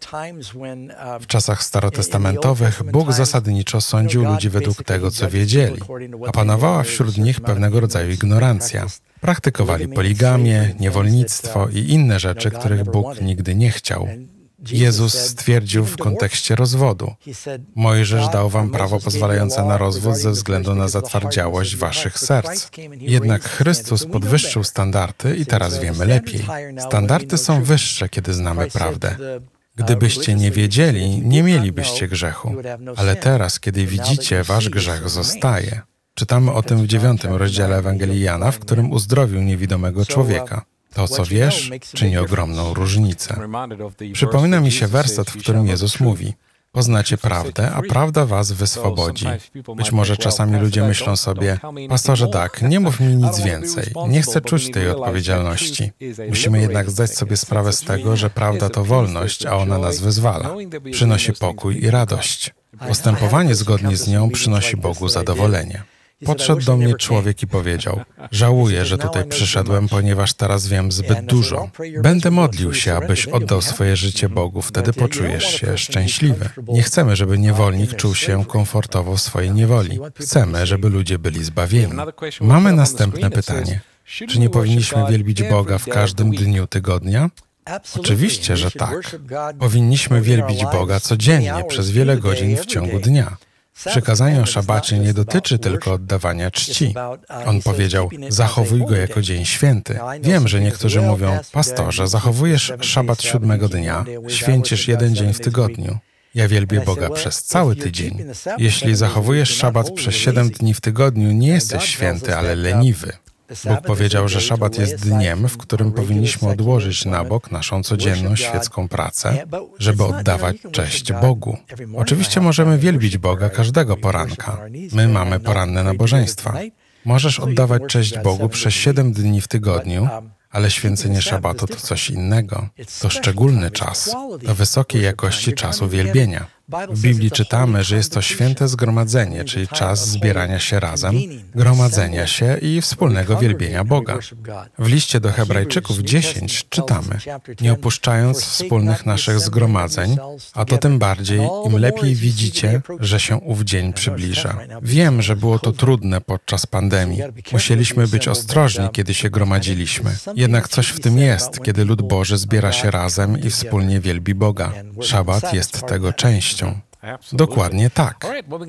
A: W czasach starotestamentowych Bóg zasadniczo sądził ludzi według tego, co wiedzieli, a panowała wśród nich pewnego rodzaju ignorancja. Praktykowali poligamię, niewolnictwo i inne rzeczy, których Bóg nigdy nie chciał. Jezus stwierdził w kontekście rozwodu: Mojżesz dał wam prawo pozwalające na rozwód ze względu na zatwardziałość waszych serc. Jednak Chrystus podwyższył standardy i teraz wiemy lepiej. Standardy są wyższe, kiedy znamy prawdę. Gdybyście nie wiedzieli, nie mielibyście grzechu. Ale teraz, kiedy widzicie, wasz grzech zostaje. Czytamy o tym w 9 rozdziale Ewangelii Jana, w którym uzdrowił niewidomego człowieka. To, co wiesz, czyni ogromną różnicę. Przypomina mi się werset, w którym Jezus mówi: Poznacie prawdę, a prawda was wyswobodzi. Być może czasami ludzie myślą sobie: Pastorze, tak, nie mów mi nic więcej. Nie chcę czuć tej odpowiedzialności. Musimy jednak zdać sobie sprawę z tego, że prawda to wolność, a ona nas wyzwala. Przynosi pokój i radość. Postępowanie zgodnie z nią przynosi Bogu zadowolenie. Podszedł do mnie człowiek i powiedział: Żałuję, że tutaj przyszedłem, ponieważ teraz wiem zbyt dużo. Będę modlił się, abyś oddał swoje życie Bogu, wtedy poczujesz się szczęśliwy. Nie chcemy, żeby niewolnik czuł się komfortowo w swojej niewoli. Chcemy, żeby ludzie byli zbawieni. Mamy następne pytanie. Czy nie powinniśmy wielbić Boga w każdym dniu tygodnia? Oczywiście, że tak. Powinniśmy wielbić Boga codziennie przez wiele godzin w ciągu dnia. Przykazanie o szabacie nie dotyczy tylko oddawania czci. On powiedział: zachowuj go jako dzień święty. Wiem, że niektórzy mówią: Pastorze, zachowujesz szabat 7 dnia, święcisz 1 dzień w tygodniu. Ja wielbię Boga przez cały tydzień. Jeśli zachowujesz szabat przez 7 dni w tygodniu, nie jesteś święty, ale leniwy. Bóg powiedział, że szabat jest dniem, w którym powinniśmy odłożyć na bok naszą codzienną świecką pracę, żeby oddawać cześć Bogu. Oczywiście możemy wielbić Boga każdego poranka. My mamy poranne nabożeństwa. Możesz oddawać cześć Bogu przez 7 dni w tygodniu, ale święcenie szabatu to coś innego. To szczególny czas. To wysokiej jakości czas uwielbienia. W Biblii czytamy, że jest to święte zgromadzenie, czyli czas zbierania się razem, gromadzenia się i wspólnego wielbienia Boga. W liście do Hebrajczyków 10 czytamy: Nie opuszczając wspólnych naszych zgromadzeń, a to tym bardziej, im lepiej widzicie, że się ów dzień przybliża. Wiem, że było to trudne podczas pandemii. Musieliśmy być ostrożni, kiedy się gromadziliśmy. Jednak coś w tym jest, kiedy lud Boży zbiera się razem i wspólnie wielbi Boga. Szabat jest tego częścią. Dokładnie tak.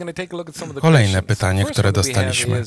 A: Kolejne pytanie, które dostaliśmy.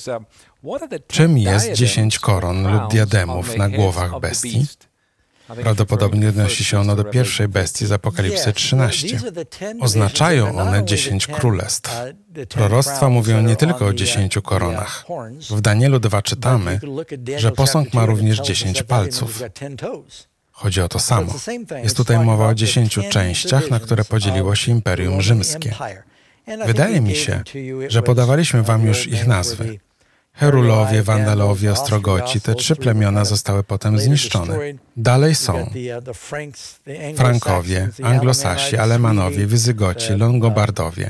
A: Czym jest 10 koron lub diademów na głowach bestii? Prawdopodobnie odnosi się ono do pierwszej bestii z Apokalipsy 13. Oznaczają one 10 królestw. Proroctwa mówią nie tylko o 10 koronach. W Danielu 2 czytamy, że posąg ma również 10 palców. Chodzi o to samo. Jest tutaj mowa o 10 częściach, na które podzieliło się Imperium Rzymskie. Wydaje mi się, że podawaliśmy wam już ich nazwy. Herulowie, Wandalowie, Ostrogoci, te 3 plemiona zostały potem zniszczone. Dalej są Frankowie, Anglosasi, Alemanowie, Wizygoci, Longobardowie,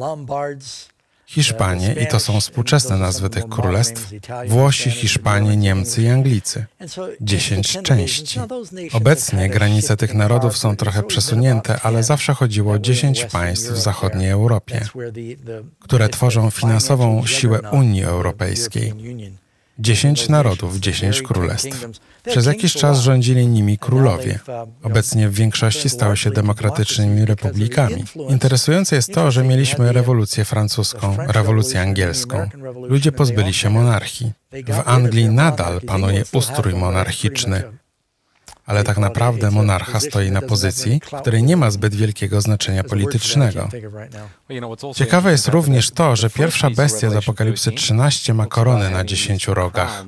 A: Hiszpanie, i to są współczesne nazwy tych królestw, Włosi, Hiszpanie, Niemcy i Anglicy. 10 części. Obecnie granice tych narodów są trochę przesunięte, ale zawsze chodziło o 10 państw w zachodniej Europie, które tworzą finansową siłę Unii Europejskiej. 10 narodów, 10 królestw. Przez jakiś czas rządzili nimi królowie. Obecnie w większości stały się demokratycznymi republikami. Interesujące jest to, że mieliśmy rewolucję francuską, rewolucję angielską. Ludzie pozbyli się monarchii. W Anglii nadal panuje ustrój monarchiczny. Ale tak naprawdę monarcha stoi na pozycji, której nie ma zbyt wielkiego znaczenia politycznego. Ciekawe jest również to, że pierwsza bestia z Apokalipsy 13 ma korony na 10 rogach.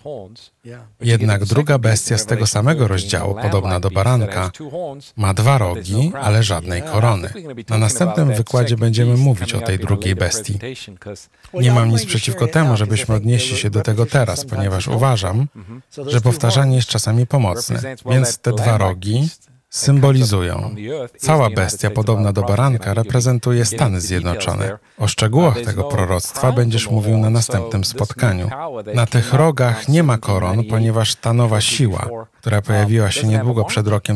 A: Jednak druga bestia z tego samego rozdziału, podobna do baranka, ma 2 rogi, ale żadnej korony. Na następnym wykładzie będziemy mówić o tej drugiej bestii. Nie mam nic przeciwko temu, żebyśmy odnieśli się do tego teraz, ponieważ uważam, że powtarzanie jest czasami pomocne. Więc te 2 rogi symbolizują. Cała bestia podobna do baranka reprezentuje Stany Zjednoczone. O szczegółach tego proroctwa będziesz mówił na następnym spotkaniu. Na tych rogach nie ma koron, ponieważ ta nowa siła, która pojawiła się niedługo przed rokiem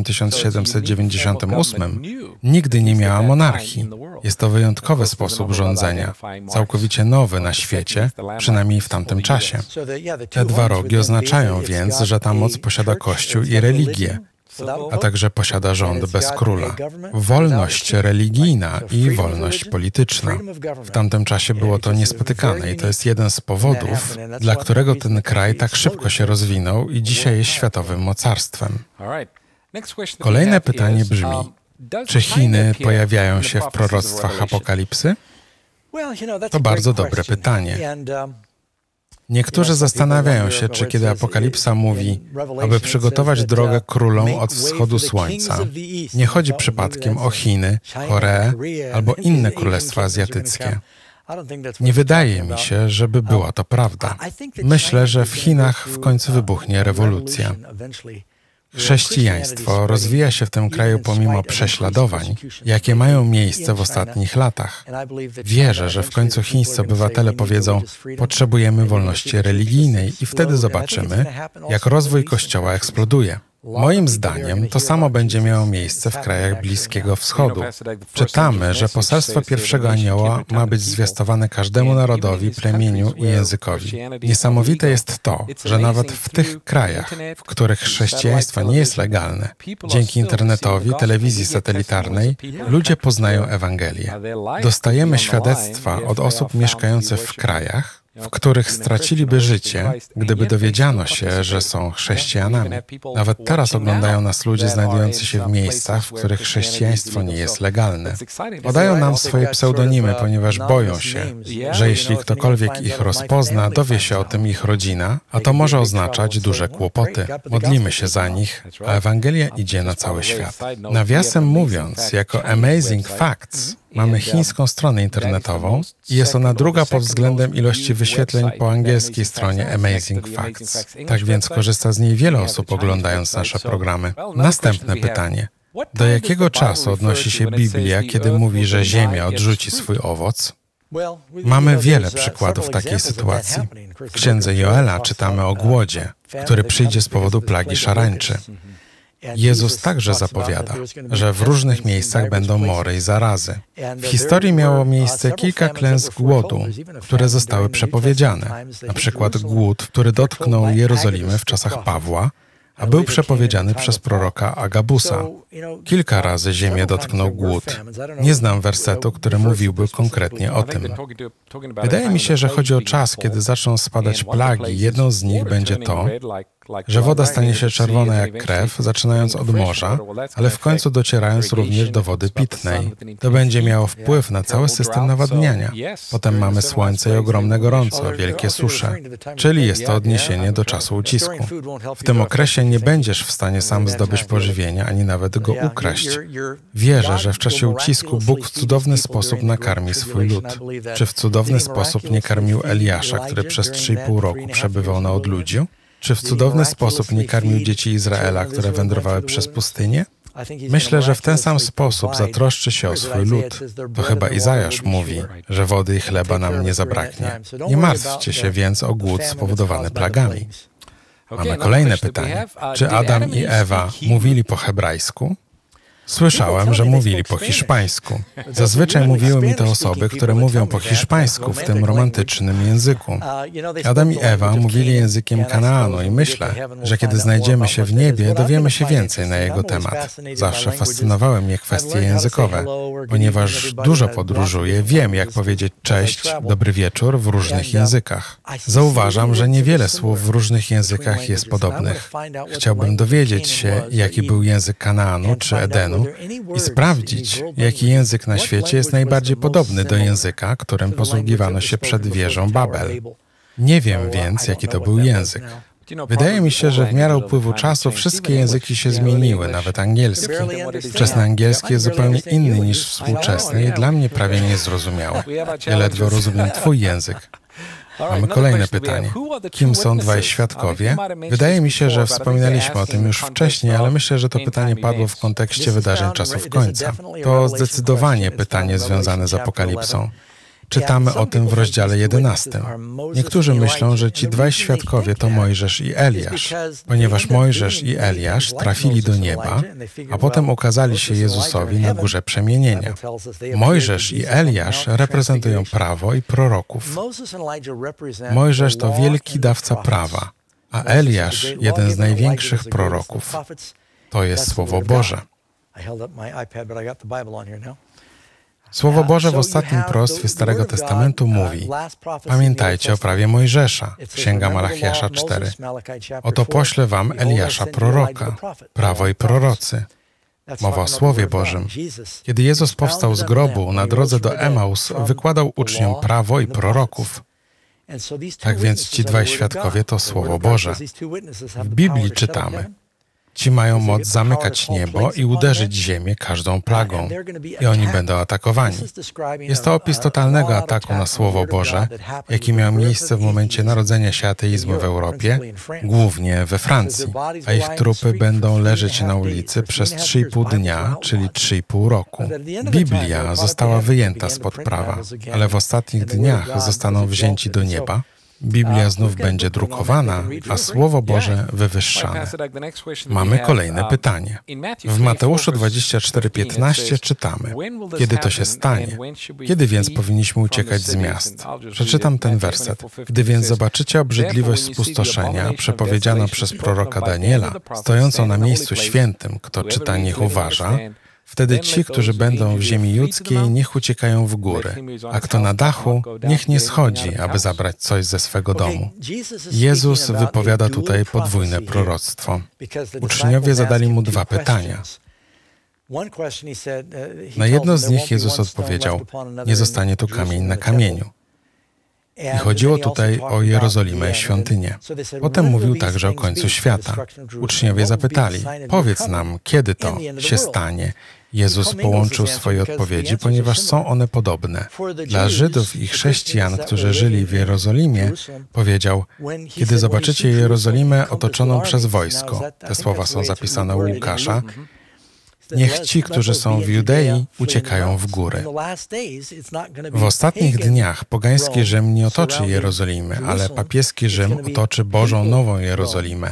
A: 1798, nigdy nie miała monarchii. Jest to wyjątkowy sposób rządzenia, całkowicie nowy na świecie, przynajmniej w tamtym czasie. Te dwa rogi oznaczają więc, że ta moc posiada Kościół i religię, a także posiada rząd bez króla. Wolność religijna i wolność polityczna. W tamtym czasie było to niespotykane i to jest jeden z powodów, dla którego ten kraj tak szybko się rozwinął i dzisiaj jest światowym mocarstwem. Kolejne pytanie brzmi, czy Chiny pojawiają się w proroctwach Apokalipsy? To bardzo dobre pytanie. Niektórzy zastanawiają się, czy kiedy Apokalipsa mówi, aby przygotować drogę królom od wschodu słońca, nie chodzi przypadkiem o Chiny, Koreę albo inne królestwa azjatyckie. Nie wydaje mi się, żeby była to prawda. Myślę, że w Chinach w końcu wybuchnie rewolucja. Chrześcijaństwo rozwija się w tym kraju pomimo prześladowań, jakie mają miejsce w ostatnich latach. Wierzę, że w końcu chińscy obywatele powiedzą, potrzebujemy wolności religijnej i wtedy zobaczymy, jak rozwój Kościoła eksploduje. Moim zdaniem to samo będzie miało miejsce w krajach Bliskiego Wschodu. Czytamy, że poselstwo pierwszego anioła ma być zwiastowane każdemu narodowi, plemieniu i językowi. Niesamowite jest to, że nawet w tych krajach, w których chrześcijaństwo nie jest legalne, dzięki internetowi, telewizji satelitarnej, ludzie poznają Ewangelię. Dostajemy świadectwa od osób mieszkających w krajach, w których straciliby życie, gdyby dowiedziano się, że są chrześcijanami. Nawet teraz oglądają nas ludzie znajdujący się w miejscach, w których chrześcijaństwo nie jest legalne. Podają nam swoje pseudonimy, ponieważ boją się, że jeśli ktokolwiek ich rozpozna, dowie się o tym ich rodzina, a to może oznaczać duże kłopoty. Modlimy się za nich, a Ewangelia idzie na cały świat. Nawiasem mówiąc, jako Amazing Facts, mamy chińską stronę internetową i jest ona druga pod względem ilości wyświetleń po angielskiej stronie Amazing Facts. Tak więc korzysta z niej wiele osób oglądając nasze programy. Następne pytanie. Do jakiego czasu odnosi się Biblia, kiedy mówi, że ziemia odrzuci swój owoc? Mamy wiele przykładów takiej sytuacji. W księdze Joela czytamy o głodzie, który przyjdzie z powodu plagi szarańczy. Jezus także zapowiada, że w różnych miejscach będą mory i zarazy. W historii miało miejsce kilka klęsk głodu, które zostały przepowiedziane. Na przykład głód, który dotknął Jerozolimy w czasach Pawła, a był przepowiedziany przez proroka Agabusa. Kilka razy ziemię dotknął głód. Nie znam wersetu, który mówiłby konkretnie o tym. Wydaje mi się, że chodzi o czas, kiedy zaczną spadać plagi. Jedną z nich będzie to, że woda stanie się czerwona jak krew, zaczynając od morza, ale w końcu docierając również do wody pitnej. To będzie miało wpływ na cały system nawadniania. Potem mamy słońce i ogromne gorąco, wielkie susze, czyli jest to odniesienie do czasu ucisku. W tym okresie nie będziesz w stanie sam zdobyć pożywienia, ani nawet go ukraść. Wierzę, że w czasie ucisku Bóg w cudowny sposób nakarmi swój lud. Czy w cudowny sposób nie karmił Eliasza, który przez 3,5 roku przebywał na odludziu? Czy w cudowny sposób nie karmił dzieci Izraela, które wędrowały przez pustynię? Myślę, że w ten sam sposób zatroszczy się o swój lud. To chyba Izajasz mówi, że wody i chleba nam nie zabraknie. Nie martwcie się więc o głód spowodowany plagami. Mamy kolejne pytanie. Czy Adam i Ewa mówili po hebrajsku? Słyszałem, że mówili po hiszpańsku. Zazwyczaj mówiły mi to osoby, które mówią po hiszpańsku w tym romantycznym języku. Adam i Ewa mówili językiem Kanaanu i myślę, że kiedy znajdziemy się w niebie, dowiemy się więcej na jego temat. Zawsze fascynowały mnie kwestie językowe. Ponieważ dużo podróżuję, wiem, jak powiedzieć cześć, dobry wieczór w różnych językach. Zauważam, że niewiele słów w różnych językach jest podobnych. Chciałbym dowiedzieć się, jaki był język Kanaanu czy Edenu, i sprawdzić, jaki język na świecie jest najbardziej podobny do języka, którym posługiwano się przed wieżą Babel. Nie wiem więc, jaki to był język. Wydaje mi się, że w miarę upływu czasu wszystkie języki się zmieniły, nawet angielski. Wczesny angielski jest zupełnie inny niż współczesny i dla mnie prawie niezrozumiały. Ja ledwo rozumiem twój język. Mamy kolejne pytanie. Kim są dwaj świadkowie? Wydaje mi się, że wspominaliśmy o tym już wcześniej, ale myślę, że to pytanie padło w kontekście wydarzeń czasów końca. To zdecydowanie pytanie związane z Apokalipsą. Czytamy o tym w rozdziale 11. Niektórzy myślą, że ci dwaj świadkowie to Mojżesz i Eliasz, ponieważ Mojżesz i Eliasz trafili do nieba, a potem ukazali się Jezusowi na górze przemienienia. Mojżesz i Eliasz reprezentują prawo i proroków. Mojżesz to wielki dawca prawa, a Eliasz jeden z największych proroków. To jest Słowo Boże. Słowo Boże w ostatnim proroctwie Starego Testamentu mówi: pamiętajcie o prawie Mojżesza, Księga Malachiasza 4. Oto poślę wam Eliasza proroka, prawo i prorocy. Mowa o Słowie Bożym. Kiedy Jezus powstał z grobu na drodze do Emaus, wykładał uczniom prawo i proroków. Tak więc ci dwaj świadkowie to Słowo Boże. W Biblii czytamy: ci mają moc zamykać niebo i uderzyć ziemię każdą plagą, i oni będą atakowani. Jest to opis totalnego ataku na Słowo Boże, jaki miał miejsce w momencie narodzenia się ateizmu w Europie, głównie we Francji, a ich trupy będą leżeć na ulicy przez 3,5 dnia, czyli 3,5 roku. Biblia została wyjęta spod prawa, ale w ostatnich dniach zostaną wzięci do nieba. Biblia znów będzie drukowana, a Słowo Boże wywyższane. Mamy kolejne pytanie. W Mateuszu 24:15 czytamy: kiedy to się stanie? Kiedy więc powinniśmy uciekać z miast? Przeczytam ten werset. Gdy więc zobaczycie obrzydliwość spustoszenia, przepowiedzianą przez proroka Daniela, stojącą na miejscu świętym, kto czyta, niech uważa, wtedy ci, którzy będą w ziemi judzkiej, niech uciekają w góry, a kto na dachu, niech nie schodzi, aby zabrać coś ze swego domu. Jezus wypowiada tutaj podwójne proroctwo. Uczniowie zadali mu dwa pytania. Na jedno z nich Jezus odpowiedział: nie zostanie tu kamień na kamieniu. I chodziło tutaj o Jerozolimę i świątynię. Potem mówił także o końcu świata. Uczniowie zapytali: powiedz nam, kiedy to się stanie? Jezus połączył swoje odpowiedzi, ponieważ są one podobne. Dla Żydów i chrześcijan, którzy żyli w Jerozolimie, powiedział: kiedy zobaczycie Jerozolimę otoczoną przez wojsko. Te słowa są zapisane u Łukasza. Niech ci, którzy są w Judei, uciekają w góry. W ostatnich dniach pogański Rzym nie otoczy Jerozolimy, ale papieski Rzym otoczy Bożą Nową Jerozolimę,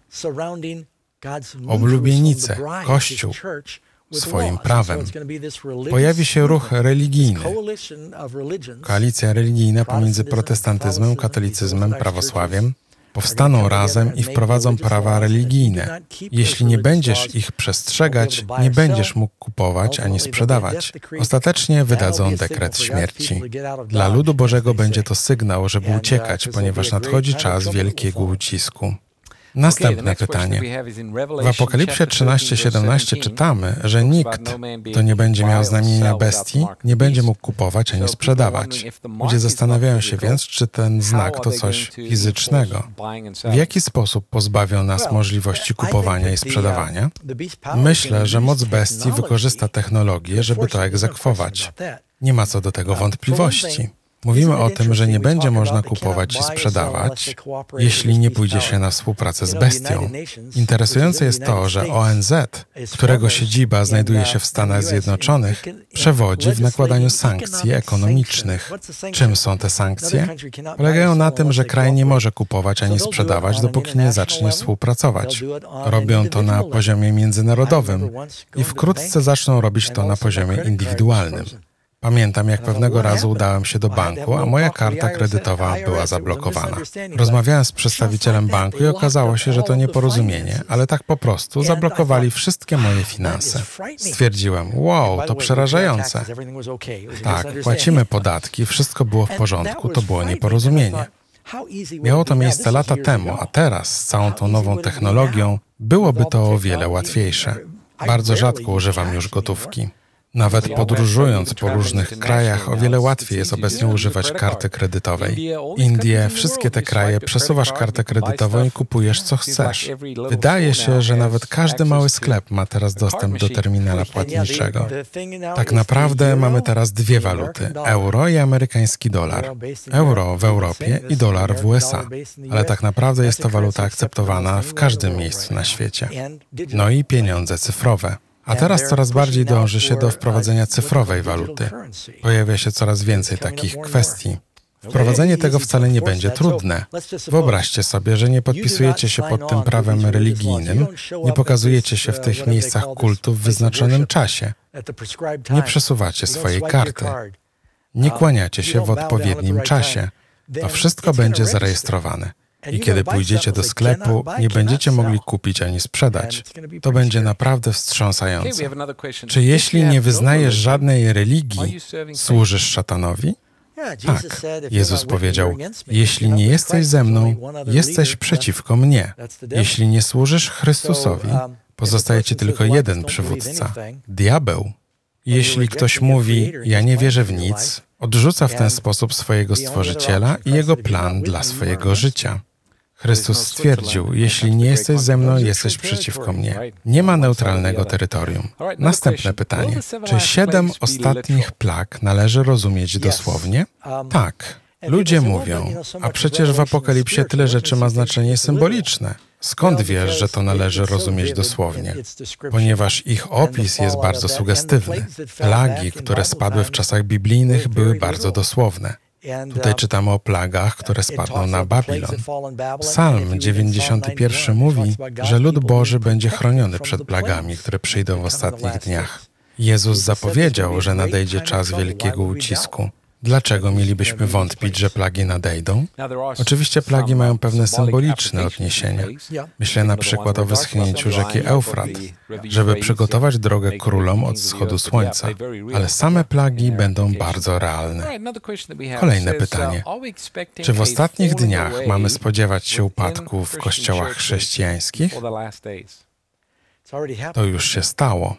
A: oblubienicę, Kościół, swoim prawem. Pojawi się ruch religijny, koalicja religijna pomiędzy protestantyzmem, katolicyzmem, prawosławiem. Powstaną razem i wprowadzą prawa religijne. Jeśli nie będziesz ich przestrzegać, nie będziesz mógł kupować ani sprzedawać. Ostatecznie wydadzą dekret śmierci. Dla ludu Bożego będzie to sygnał, żeby uciekać, ponieważ nadchodzi czas wielkiego ucisku. Następne pytanie. W Apokalipsie 13:17 czytamy, że nikt, kto nie będzie miał znamienia bestii, nie będzie mógł kupować ani sprzedawać. Ludzie zastanawiają się więc, czy ten znak to coś fizycznego. W jaki sposób pozbawią nas możliwości kupowania i sprzedawania? Myślę, że moc bestii wykorzysta technologię, żeby to egzekwować. Nie ma co do tego wątpliwości. Mówimy o tym, że nie będzie można kupować i sprzedawać, jeśli nie pójdzie się na współpracę z bestią. Interesujące jest to, że ONZ, którego siedziba znajduje się w Stanach Zjednoczonych, przewodzi w nakładaniu sankcji ekonomicznych. Czym są te sankcje? Polegają na tym, że kraj nie może kupować ani sprzedawać, dopóki nie zacznie współpracować. Robią to na poziomie międzynarodowym i wkrótce zaczną robić to na poziomie indywidualnym. Pamiętam, jak pewnego razu udałem się do banku, a moja karta kredytowa była zablokowana. Rozmawiałem z przedstawicielem banku i okazało się, że to nieporozumienie, ale tak po prostu zablokowali wszystkie moje finanse. Stwierdziłem: wow, to przerażające. Tak, płacimy podatki, wszystko było w porządku, to było nieporozumienie. Miało to miejsce lata temu, a teraz z całą tą nową technologią byłoby to o wiele łatwiejsze. Bardzo rzadko używam już gotówki. Nawet podróżując po różnych krajach, o wiele łatwiej jest obecnie używać karty kredytowej. Indie, wszystkie te kraje, przesuwasz kartę kredytową i kupujesz co chcesz. Wydaje się, że nawet każdy mały sklep ma teraz dostęp do terminala płatniczego. Tak naprawdę mamy teraz dwie waluty, euro i amerykański dolar. Euro w Europie i dolar w USA. Ale tak naprawdę jest to waluta akceptowana w każdym miejscu na świecie. No i pieniądze cyfrowe. A teraz coraz bardziej dąży się do wprowadzenia cyfrowej waluty. Pojawia się coraz więcej takich kwestii. Wprowadzenie tego wcale nie będzie trudne. Wyobraźcie sobie, że nie podpisujecie się pod tym prawem religijnym, nie pokazujecie się w tych miejscach kultu w wyznaczonym czasie, nie przesuwacie swojej karty, nie kłaniacie się w odpowiednim czasie. To wszystko będzie zarejestrowane. I kiedy pójdziecie do sklepu, nie będziecie mogli kupić ani sprzedać. To będzie naprawdę wstrząsające. Czy jeśli nie wyznajesz żadnej religii, służysz szatanowi? Tak. Jezus powiedział, jeśli nie jesteś ze mną, jesteś przeciwko mnie. Jeśli nie służysz Chrystusowi, pozostaje ci tylko jeden przywódca – diabeł. Jeśli ktoś mówi, ja nie wierzę w nic, odrzuca w ten sposób swojego Stworzyciela i Jego plan dla swojego życia. Chrystus stwierdził, jeśli nie jesteś ze mną, jesteś przeciwko mnie. Nie ma neutralnego terytorium. Następne pytanie. Czy 7 ostatnich plag należy rozumieć dosłownie? Tak. Ludzie mówią, a przecież w Apokalipsie tyle rzeczy ma znaczenie symboliczne. Skąd wiesz, że to należy rozumieć dosłownie? Ponieważ ich opis jest bardzo sugestywny. Plagi, które spadły w czasach biblijnych, były bardzo dosłowne. Tutaj czytamy o plagach, które spadną na Babilon. Psalm 91 mówi, że lud Boży będzie chroniony przed plagami, które przyjdą w ostatnich dniach. Jezus zapowiedział, że nadejdzie czas wielkiego ucisku. Dlaczego mielibyśmy wątpić, że plagi nadejdą? Oczywiście plagi mają pewne symboliczne odniesienia. Myślę na przykład o wyschnięciu rzeki Eufrat, żeby przygotować drogę królom od wschodu słońca, ale same plagi będą bardzo realne. Kolejne pytanie. Czy w ostatnich dniach mamy spodziewać się upadku w kościołach chrześcijańskich? To już się stało.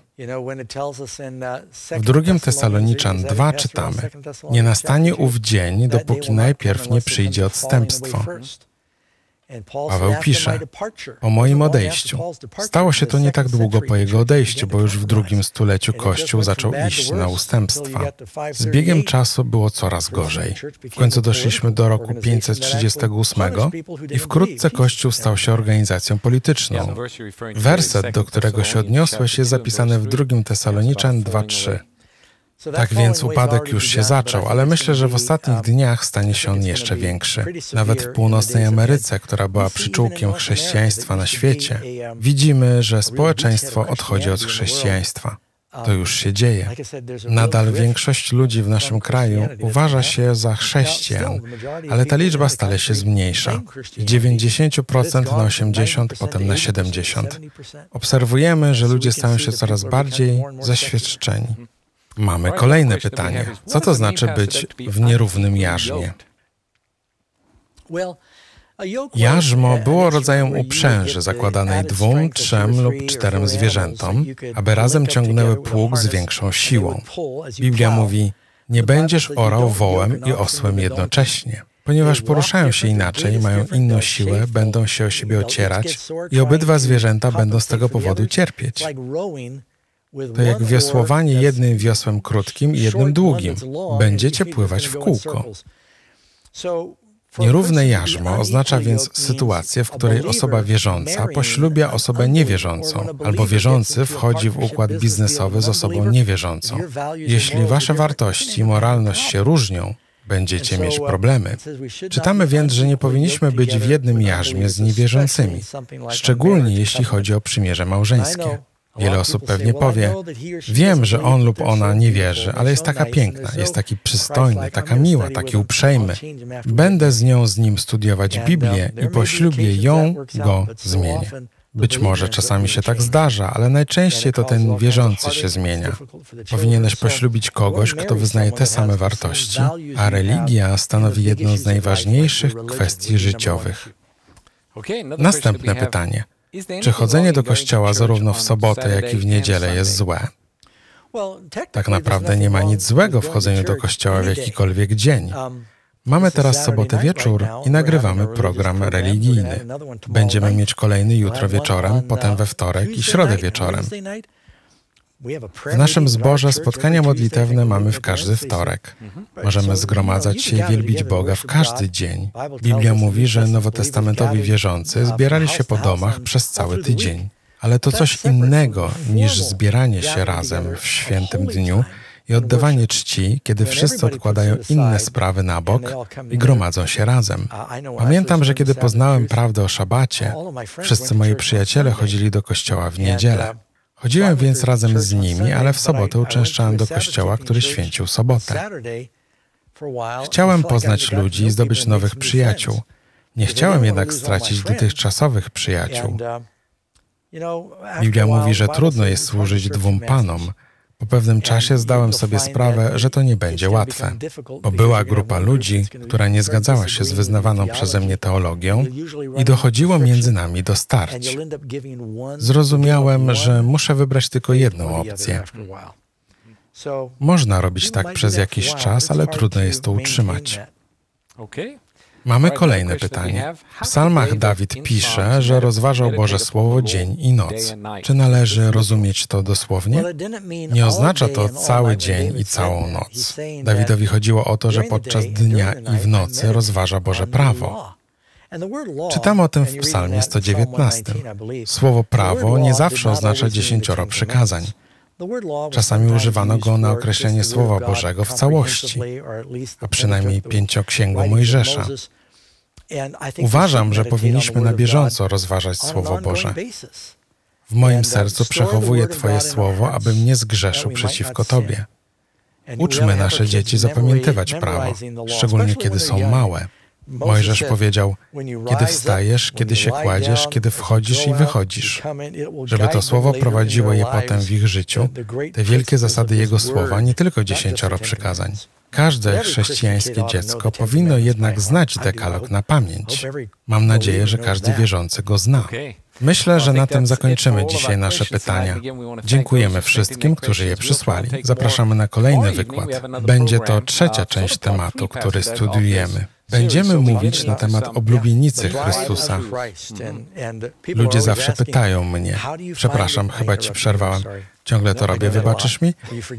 A: W 2 Tesaloniczan 2 czytamy: nie nastanie ów dzień, dopóki najpierw nie przyjdzie odstępstwo. Paweł pisze, po moim odejściu. Stało się to nie tak długo po jego odejściu, bo już w II stuleciu Kościół zaczął iść na ustępstwa. Z biegiem czasu było coraz gorzej. W końcu doszliśmy do roku 538 i wkrótce Kościół stał się organizacją polityczną. Werset, do którego się odniosłeś, jest zapisany w 2 Tesaloniczan 2:3. Tak więc upadek już się zaczął, ale myślę, że w ostatnich dniach stanie się on jeszcze większy. Nawet w północnej Ameryce, która była przyczółkiem chrześcijaństwa na świecie, widzimy, że społeczeństwo odchodzi od chrześcijaństwa. To już się dzieje. Nadal większość ludzi w naszym kraju uważa się za chrześcijan, ale ta liczba stale się zmniejsza. Z 90% na 80%, potem na 70%. Obserwujemy, że ludzie stają się coraz bardziej zaświadczeni. Mamy kolejne pytanie. Co to znaczy być w nierównym jarzmie? Jarzmo było rodzajem uprzęży zakładanej 2, 3 lub 4 zwierzętom, aby razem ciągnęły pług z większą siłą. Biblia mówi, nie będziesz orał wołem i osłem jednocześnie. Ponieważ poruszają się inaczej, mają inną siłę, będą się o siebie ocierać i obydwa zwierzęta będą z tego powodu cierpieć. To jak wiosłowanie jednym wiosłem krótkim i jednym długim. Będziecie pływać w kółko. Nierówne jarzmo oznacza więc sytuację, w której osoba wierząca poślubia osobę niewierzącą, albo wierzący wchodzi w układ biznesowy z osobą niewierzącą. Jeśli wasze wartości i moralność się różnią, będziecie mieć problemy. Czytamy więc, że nie powinniśmy być w jednym jarzmie z niewierzącymi, szczególnie jeśli chodzi o przymierze małżeńskie. Wiele osób pewnie powie, wiem, że on lub ona nie wierzy, ale jest taka piękna, jest taki przystojny, taka miła, taki uprzejmy. Będę z nim studiować Biblię i po ślubie go zmienię. Być może czasami się tak zdarza, ale najczęściej to ten wierzący się zmienia. Powinieneś poślubić kogoś, kto wyznaje te same wartości, a religia stanowi jedną z najważniejszych kwestii życiowych. Następne pytanie. Czy chodzenie do kościoła zarówno w sobotę, jak i w niedzielę jest złe? Tak naprawdę nie ma nic złego w chodzeniu do kościoła w jakikolwiek dzień. Mamy teraz sobotę wieczór i nagrywamy program religijny. Będziemy mieć kolejny jutro wieczorem, potem we wtorek i środę wieczorem. W naszym zborze spotkania modlitewne mamy w każdy wtorek. Możemy zgromadzać się i wielbić Boga w każdy dzień. Biblia mówi, że nowotestamentowi wierzący zbierali się po domach przez cały tydzień. Ale to coś innego niż zbieranie się razem w świętym dniu i oddawanie czci, kiedy wszyscy odkładają inne sprawy na bok i gromadzą się razem. Pamiętam, że kiedy poznałem prawdę o szabacie, wszyscy moi przyjaciele chodzili do kościoła w niedzielę. Chodziłem więc razem z nimi, ale w sobotę uczęszczałem do kościoła, który święcił sobotę. Chciałem poznać ludzi i zdobyć nowych przyjaciół. Nie chciałem jednak stracić dotychczasowych przyjaciół. Biblia mówi, że trudno jest służyć dwóm panom. Po pewnym czasie zdałem sobie sprawę, że to nie będzie łatwe, bo była grupa ludzi, która nie zgadzała się z wyznawaną przeze mnie teologią i dochodziło między nami do starć. Zrozumiałem, że muszę wybrać tylko jedną opcję. Można robić tak przez jakiś czas, ale trudno jest to utrzymać. Mamy kolejne pytanie. W psalmach Dawid pisze, że rozważał Boże Słowo dzień i noc. Czy należy rozumieć to dosłownie? Nie oznacza to cały dzień i całą noc. Dawidowi chodziło o to, że podczas dnia i w nocy rozważa Boże prawo. Czytamy o tym w psalmie 119. Słowo prawo nie zawsze oznacza 10 przykazań. Czasami używano go na określenie Słowa Bożego w całości, a przynajmniej Pięcioksięgu Mojżesza. Uważam, że powinniśmy na bieżąco rozważać Słowo Boże. W moim sercu przechowuję Twoje Słowo, abym nie zgrzeszył przeciwko Tobie. Uczmy nasze dzieci zapamiętywać prawo, szczególnie kiedy są małe. Mojżesz powiedział, kiedy wstajesz, kiedy się kładziesz, kiedy wchodzisz i wychodzisz, żeby to słowo prowadziło je potem w ich życiu, te wielkie zasady Jego słowa, nie tylko 10 przykazań. Każde chrześcijańskie dziecko powinno jednak znać dekalog na pamięć. Mam nadzieję, że każdy wierzący go zna. Myślę, że na tym zakończymy dzisiaj nasze pytania. Dziękujemy wszystkim, którzy je przysłali. Zapraszamy na kolejny wykład. Będzie to trzecia część tematu, który studiujemy. Będziemy mówić na temat oblubienicy Chrystusa. Ludzie zawsze pytają mnie, przepraszam, chyba Ci przerwałem, ciągle to robię, wybaczysz mi?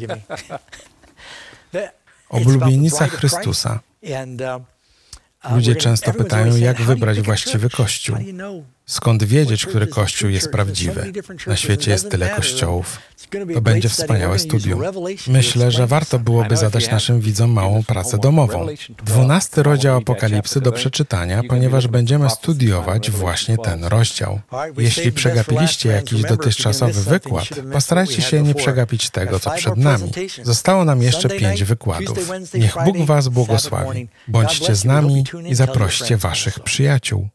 A: Oblubienica Chrystusa. Ludzie często pytają, jak wybrać właściwy Kościół. Skąd wiedzieć, który Kościół jest prawdziwy? Na świecie jest tyle kościołów. To będzie wspaniałe studium. Myślę, że warto byłoby zadać naszym widzom małą pracę domową. 12 rozdział Apokalipsy do przeczytania, ponieważ będziemy studiować właśnie ten rozdział. Jeśli przegapiliście jakiś dotychczasowy wykład, postarajcie się nie przegapić tego, co przed nami. Zostało nam jeszcze 5 wykładów. Niech Bóg Was błogosławi. Bądźcie z nami i zaproście Waszych przyjaciół.